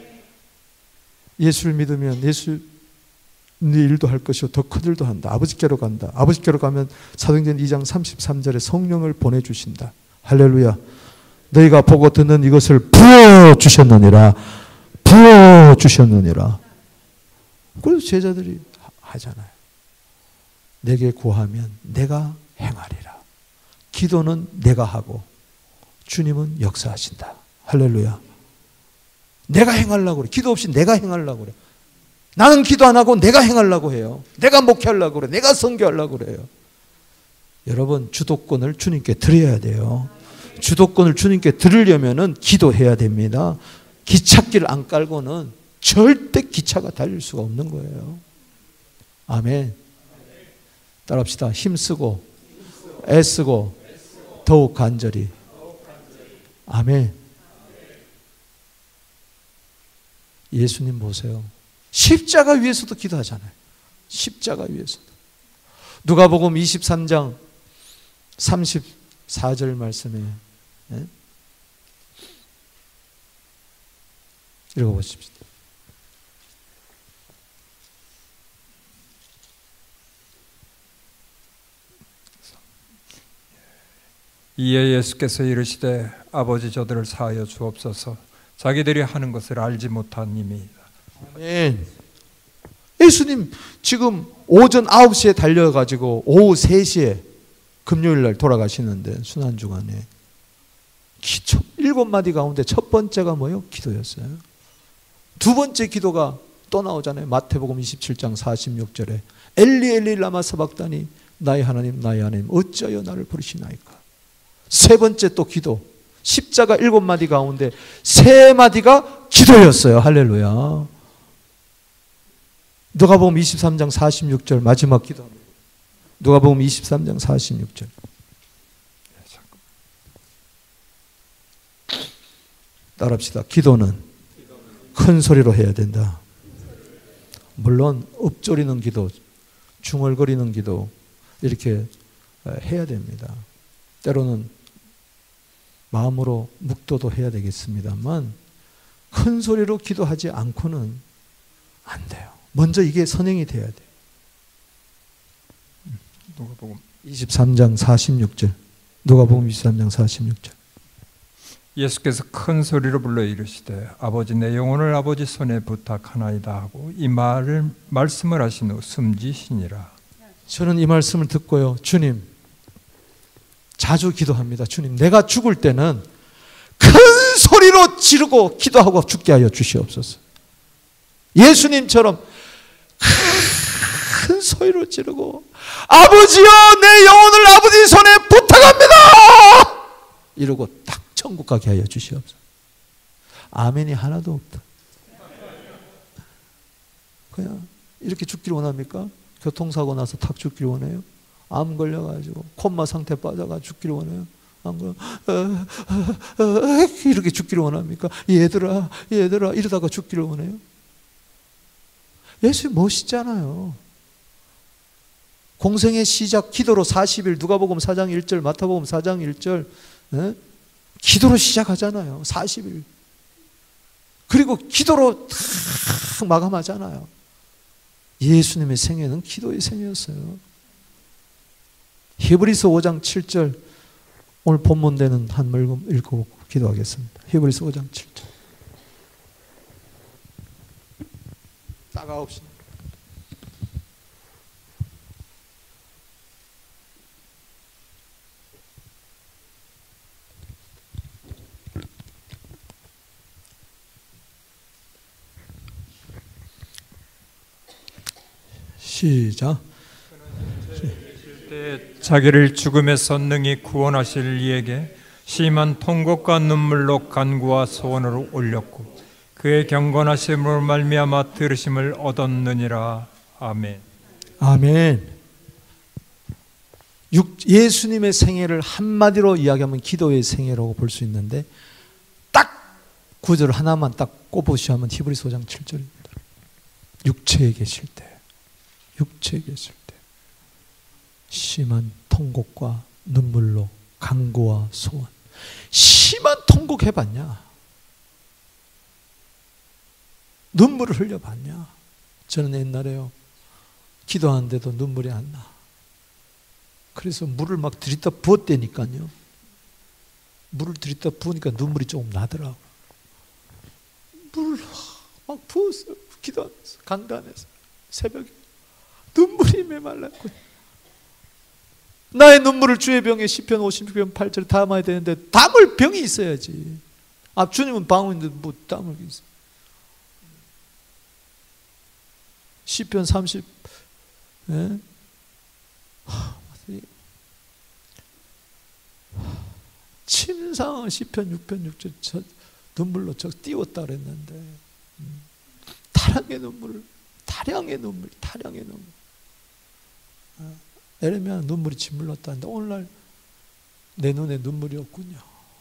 예수를 믿으면 예수 네 일도 할 것이요 더 큰 일도 한다. 아버지께로 간다. 아버지께로 가면 사도행전 2장 33절에 성령을 보내주신다. 할렐루야. 너희가 보고 듣는 이것을 부어주셨느니라. 부어주셨느니라. 그래서 제자들이 하잖아요. 내게 구하면 내가 행하리라. 기도는 내가 하고 주님은 역사하신다. 할렐루야. 내가 행하려고 그래. 기도 없이 내가 행하려고 그래. 나는 기도 안 하고 내가 행하려고 해요. 내가 목회하려고 그래. 내가 선교하려고 그래요. 여러분, 주도권을 주님께 드려야 돼요. 주도권을 주님께 드리려면은 기도해야 됩니다. 기찻길 안 깔고는 절대 기차가 달릴 수가 없는 거예요. 아멘. 따라합시다. 힘쓰고 애쓰고 더욱 간절히. 아멘. 예수님 보세요. 십자가 위에서도 기도하잖아요. 십자가 위에서도. 누가복음 23장 34절 말씀에 읽어보십시오. 이에 예수께서 이르시되 아버지 저들을 사하여 주옵소서 자기들이 하는 것을 알지 못함이니이다. 아멘. 예수님 지금 오전 9시에 달려가지고 오후 3시에 금요일 날 돌아가시는데 순환주간에 7마디 가운데 첫 번째가 뭐예요? 기도였어요. 두 번째 기도가 또 나오잖아요. 마태복음 27장 46절에 엘리 엘리 라마 사박다니 나의 하나님 나의 하나님 어찌하여 나를 부르시나이까. 세 번째 또 기도, 십자가 7마디 가운데 3마디가 기도였어요. 할렐루야. 누가복음 23장 46절 마지막 기도합니다. 누가복음 23장 46절. 따라합시다. 기도는 큰 소리로 해야 된다. 물론 읊조리는 기도, 중얼거리는 기도 이렇게 해야 됩니다. 때로는 마음으로 묵도도 해야 되겠습니다만 큰 소리로 기도하지 않고는 안 돼요. 먼저 이게 선행이 돼야 돼요. 누가복음 23장 46절. 누가복음 23장 46절. 예수께서 큰 소리로 불러 이르시되 아버지 내 영혼을 아버지 손에 부탁하나이다 하고 이 말씀을 하신 후 숨지시니라. 저는 이 말씀을 듣고요, 주님 자주 기도합니다. 주님 내가 죽을 때는 큰 소리로 지르고 기도하고 죽게 하여 주시옵소서. 예수님처럼 큰 소리로 지르고 아버지여 내 영혼을 아버지 손에 부탁합니다 이러고 딱 천국 가게 하여 주시옵소서. 아멘이 하나도 없다. 그냥 이렇게 죽기를 원합니까? 교통사고 나서 탁 죽기를 원해요? 암 걸려가지고 콤마 상태 빠져가 죽기를 원해요? 이렇게 죽기를 원합니까? 얘들아 이러다가 죽기를 원해요? 예수 멋있잖아요. 공생의 시작 기도로 40일 누가복음 4장 1절 마태복음 4장 1절 기도로 시작하잖아요. 40일. 그리고 기도로 다 마감하잖아요. 예수님의 생애는 기도의 생애였어요. 히브리서 5장 7절 오늘 본문되는 한 말씀 읽고 기도하겠습니다. 히브리서 5장 7절. 따가웁시다. 시작. 자기를 죽음에서 능히 구원하실 이에게 심한 통곡과 눈물로 간구와 소원을 올렸고 그의 경건하심으로 말미암아 들으심을 얻었느니라. 아멘. 아멘. 예수님의 생애를 한마디로 이야기하면 기도의 생애라고 볼 수 있는데 딱 구절 하나만 딱 꼽으시면 히브리서 5장 7절입니다. 육체에 계실 때 심한 통곡과 눈물로 간구와 소원. 심한 통곡 해봤냐? 눈물을 흘려봤냐? 저는 옛날에요 기도하는데도 눈물이 안 나. 그래서 물을 막 들이다 부었다니까요. 물을 들이다 부으니까 눈물이 조금 나더라고. 물을 막 부었어요. 기도하면서 강단에서 새벽에 눈물이 메말랐고 나의 눈물을 주의 병에 시편 56편 8절에 담아야 되는데 담을 병이 있어야지. 주님은 방울인데 뭐 담을 게 있어. 시편 30 침상을 시편 6편 6절 눈물로 띄웠다 그랬는데 타량의 눈물 에레미야는 눈물이 짓물렀다는데 오늘날 내 눈에 눈물이 없군요.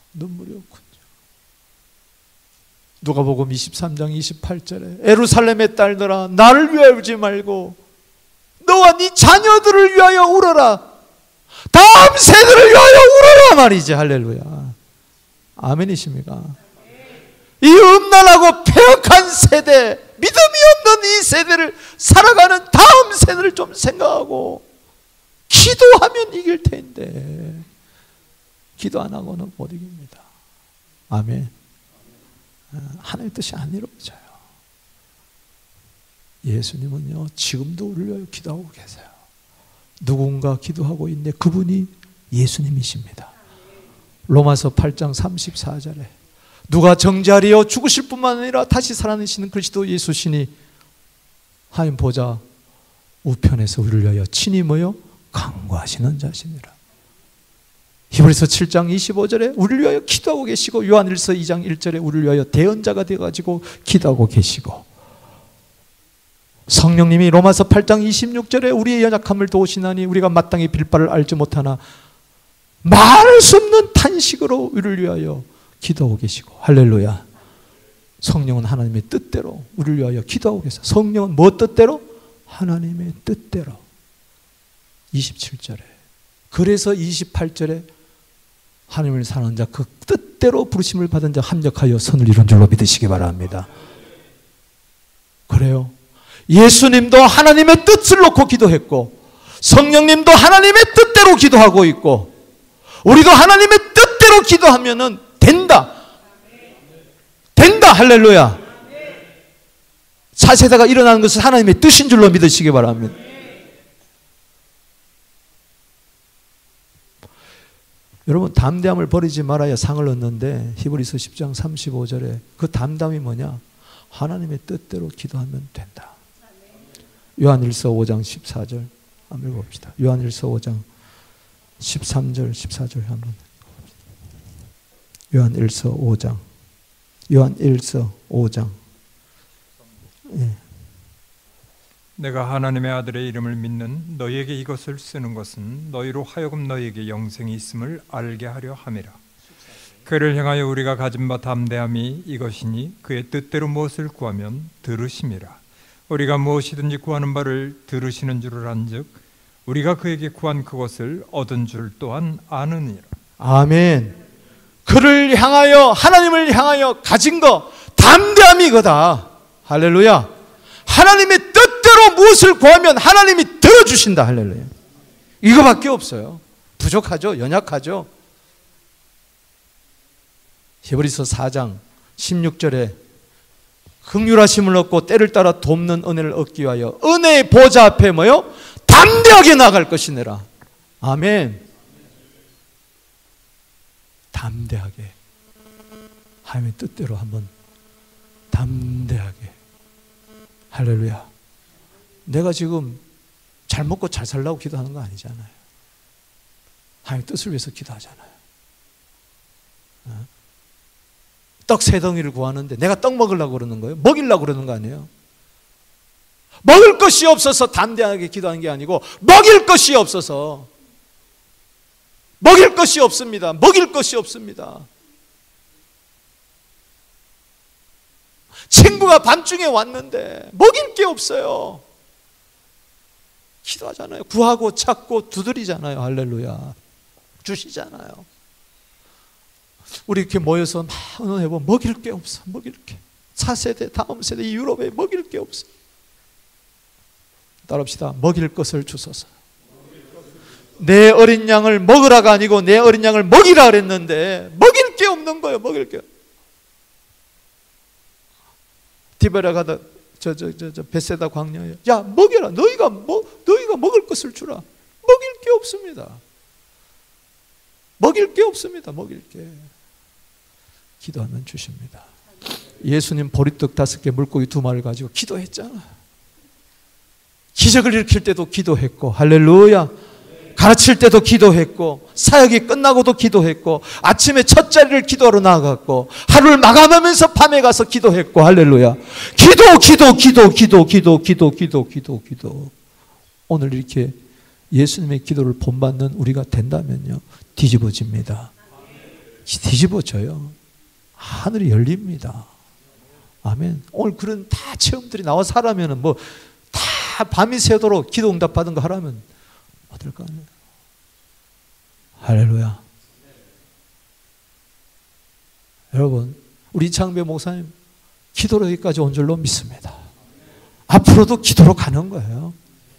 누가복음 23장 28절에 예루살렘의 딸들아 나를 위하여 울지 말고 너와 네 자녀들을 위하여 울어라. 다음 세대를 위하여 울어라 말이지. 할렐루야. 아멘이십니까? 이 음란하고 폐역한 세대, 믿음이 없는 이 세대를 살아가는 다음 세대를 좀 생각하고 기도하면 이길 텐데 기도 안 하고는 못 이깁니다. 아멘. 하나님의 뜻이 안 이루어져요. 예수님은요 지금도 우리를 위하여 기도하고 계세요. 누군가 기도하고 있네. 그분이 예수님이십니다. 로마서 8장 34절에 누가 정죄하리요 죽으실 뿐만 아니라 다시 살아내시는 그리스도 예수시니 하나님 보좌 우편에서 우리를 위하여 친히 뭐요? 간구하시는 자시니라. 히브리서 7장 25절에 우리를 위하여 기도하고 계시고 요한일서 2장 1절에 우리를 위하여 대언자가 되어가지고 기도하고 계시고 성령님이 로마서 8장 26절에 우리의 연약함을 도우시나니 우리가 마땅히 빌 바를 알지 못하나 말할 수 없는 탄식으로 우리를 위하여 기도하고 계시고 할렐루야. 성령은 하나님의 뜻대로 우리를 위하여 기도하고 계세요. 성령은 뭐 뜻대로? 하나님의 뜻대로. 27절에 그래서 28절에 하나님을 사랑하는 자 그 뜻대로 부르심을 받은 자 합력하여 선을 이룬 줄로 믿으시기 바랍니다. 그래요. 예수님도 하나님의 뜻을 놓고 기도했고 성령님도 하나님의 뜻대로 기도하고 있고 우리도 하나님의 뜻대로 기도하면은 된다. 된다. 할렐루야. 차세대가 일어나는 것은 하나님의 뜻인 줄로 믿으시기 바랍니다. 여러분 담대함을 버리지 말아야 상을 얻는데 히브리서 10장 35절에 그 담담이 뭐냐? 하나님의 뜻대로 기도하면 된다. 요한일서 5장 14절 한번 읽어봅시다. 요한일서 5장 13절 14절 한번 요한일서 5장 예. 내가 하나님의 아들의 이름을 믿는 너희에게 이것을 쓰는 것은 너희로 하여금 너희에게 영생이 있음을 알게 하려 함이라. 그를 향하여 우리가 가진 바 담대함이 이것이니 그의 뜻대로 무엇을 구하면 들으심이라. 우리가 무엇이든지 구하는 바를 들으시는 줄을 안즉 우리가 그에게 구한 그것을 얻은 줄 또한 아느니라. 아멘. 그를 향하여 하나님을 향하여 가진 거 담대함이 이거다. 할렐루야. 하나님의 뜻대로 무엇을 구하면 하나님이 들어주신다. 할렐루야. 이거밖에 없어요. 부족하죠. 연약하죠. 히브리서 4장 16절에 긍휼하심을 얻고 때를 따라 돕는 은혜를 얻기 위하여 은혜의 보좌 앞에 뭐요? 담대하게 나갈 것이니라. 아멘. 담대하게 하나님의 뜻대로 한번 담대하게. 할렐루야. 내가 지금 잘 먹고 잘 살라고 기도하는 거 아니잖아요. 하나님의 뜻을 위해서 기도하잖아요. 떡 3덩이를 구하는데 내가 떡 먹으려고 그러는 거예요? 먹이려고 그러는 거 아니에요? 먹을 것이 없어서 담대하게 기도하는 게 아니고 먹일 것이 없어서. 먹일 것이 없습니다. 먹일 것이 없습니다. 친구가 밤중에 왔는데 먹일 게 없어요. 기도하잖아요. 구하고 찾고 두드리잖아요. 할렐루야. 주시잖아요. 우리 이렇게 모여서 막 의논해보면 먹일 게 없어. 먹일 게. 차세대, 다음 세대, 이 유럽에 먹일 게 없어. 따라합시다. 먹일 것을 주소서. 내 어린 양을 먹으라가 아니고 내 어린 양을 먹이라 그랬는데 먹일 게 없는 거예요. 먹일 게. 디베라 가다 저 베세다 광야에 야 먹여라. 너희가 먹을 것을 주라. 먹일 게 없습니다. 먹일 게 없습니다. 먹일 게. 기도하면 주십니다. 예수님 보리떡 5개 물고기 2마리를 가지고 기도했잖아. 기적을 일으킬 때도 기도했고 할렐루야. 가르칠 때도 기도했고 사역이 끝나고도 기도했고 아침에 첫 자리를 기도하러 나아갔고 하루를 마감하면서 밤에 가서 기도했고 할렐루야. 기도. 오늘 이렇게 예수님의 기도를 본받는 우리가 된다면요 뒤집어집니다. 뒤집어져요. 하늘이 열립니다. 아멘. 오늘 그런 다 체험들이 나와서 하라면은 뭐 다 밤이 새도록 기도 응답 받은 거 하라면 어떨 거 아니에요. 할렐루야. 여러분 우리 이창배 목사님 기도로 여기까지 온 줄로 믿습니다. 앞으로도 기도로 가는 거예요.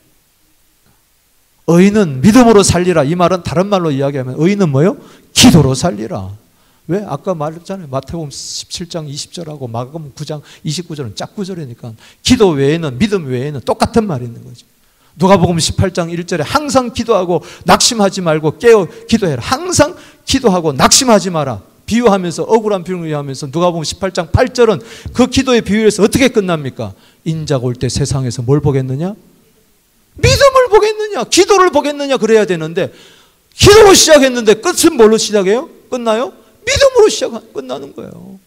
의인은 믿음으로 살리라. 이 말은 다른 말로 이야기하면 의인은 뭐예요? 기도로 살리라. 왜? 아까 말했잖아요. 마태복음 17장 20절하고 마가복음 9장 29절은 짝구절이니까 기도 외에는 믿음 외에는 똑같은 말이 있는 거죠. 누가복음 18장 1절에 항상 기도하고 낙심하지 말고 깨어 기도해라. 항상 기도하고 낙심하지 마라. 비유하면서, 억울한 비유하면서 누가복음 18장 8절은 그 기도의 비유에서 어떻게 끝납니까? 인자가 올 때 세상에서 뭘 보겠느냐? 믿음을 보겠느냐? 기도를 보겠느냐? 그래야 되는데 기도로 시작했는데 끝은 뭘로 시작해요? 끝나요? 믿음으로 끝나는 거예요.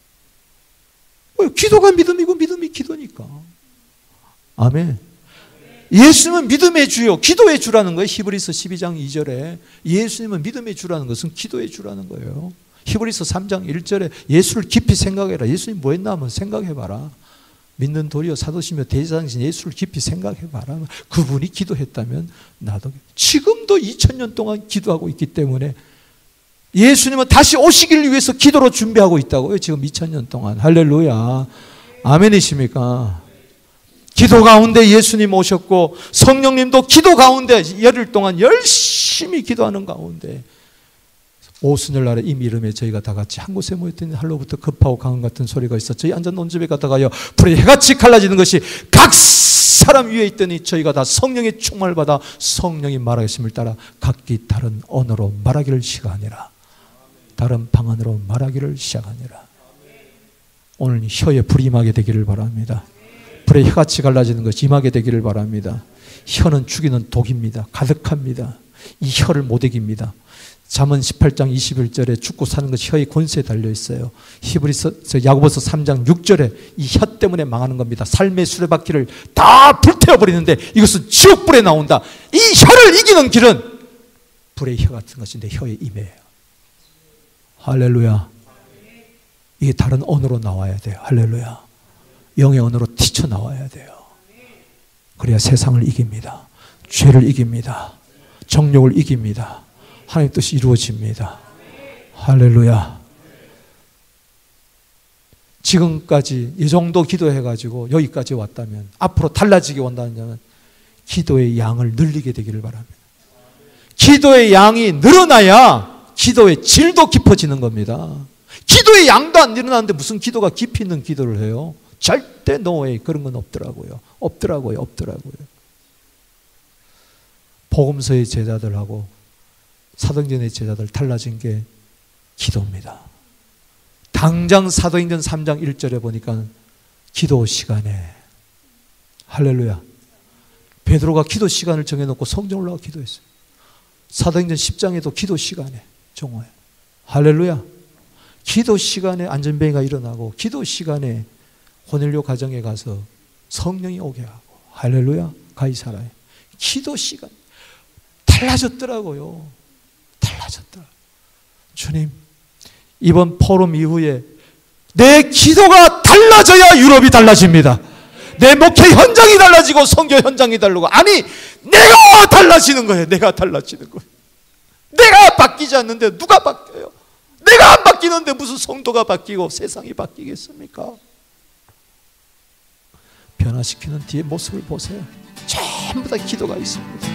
기도가 믿음이고 믿음이 기도니까. 아멘. 예수님은 믿음의 주요, 기도의 주라는 거예요. 히브리서 12장 2절에 예수님은 믿음의 주라는 것은 기도의 주라는 거예요. 히브리서 3장 1절에 예수를 깊이 생각해라. 예수님 뭐 했나 한번 생각해봐라. 믿는 도리어 사도시며 대제사장이신 예수를 깊이 생각해봐라. 그분이 기도했다면 나도. 지금도 2000년 동안 기도하고 있기 때문에 예수님은 다시 오시길 위해서 기도로 준비하고 있다고요. 지금 2000년 동안. 할렐루야. 아멘이십니까? 기도 가운데 예수님 오셨고 성령님도 기도 가운데 열흘 동안 열심히 기도하는 가운데 오순절 날에 이 이름에 저희가 다 같이 한 곳에 모였더니 하늘로부터 급하고 강한 같은 소리가 있어 저희 앉은 논집에 갔다가요 불에 해같이 갈라지는 것이 각 사람 위에 있더니 저희가 다 성령의 충만을 받아 성령이 말하심을 따라 각기 다른 언어로 말하기를 시작하니라. 다른 방언으로 말하기를 시작하니라. 오늘 혀에 불이 임하게 되기를 바랍니다. 불에 혀같이 갈라지는 것이 임하게 되기를 바랍니다. 혀는 죽이는 독입니다. 가득합니다. 이 혀를 못 이깁니다. 잠언 18장 21절에 죽고 사는 것이 혀의 권세에 달려있어요. 야고보서 3장 6절에 이 혀 때문에 망하는 겁니다. 삶의 수레바퀴를 다 불태워버리는데 이것은 지옥불에 나온다. 이 혀를 이기는 길은 불의 혀 같은 것이 내 혀에 임해요. 할렐루야. 이게 다른 언어로 나와야 돼요. 할렐루야. 영의 언어로 튀쳐나와야 돼요. 그래야 세상을 이깁니다. 죄를 이깁니다. 정욕을 이깁니다. 하나님의 뜻이 이루어집니다. 할렐루야. 지금까지 이 정도 기도해가지고 여기까지 왔다면 앞으로 달라지게 원한다면 기도의 양을 늘리게 되기를 바랍니다. 기도의 양이 늘어나야 기도의 질도 깊어지는 겁니다. 기도의 양도 안 늘어나는데 무슨 기도가 깊이 있는 기도를 해요? 절대 노예 그런 건 없더라고요. 없더라고요. 복음서의 제자들하고 사도행전의 제자들 달라진 게 기도입니다. 당장 사도행전 3장 1절에 보니까 기도 시간에 할렐루야. 베드로가 기도 시간을 정해놓고 성전 올라가 기도했어요. 사도행전 10장에도 기도 시간에 정오에 할렐루야. 기도 시간에 안전뱅이가 일어나고 기도 시간에 고넬료 가정에 가서 성령이 오게 하고 할렐루야. 가이사라에 기도 시간 달라졌더라고요. 달라졌더라. 주님 이번 포럼 이후에 내 기도가 달라져야 유럽이 달라집니다. 내 목회 현장이 달라지고 선교 현장이 달라지고 아니 내가 달라지는 거예요. 내가 달라지는 거예요. 내가 바뀌지 않는데 누가 바뀌어요? 내가 안 바뀌는데 무슨 성도가 바뀌고 세상이 바뀌겠습니까? 변화시키는 뒤에 모습을 보세요. 전부 다 기도가 있습니다.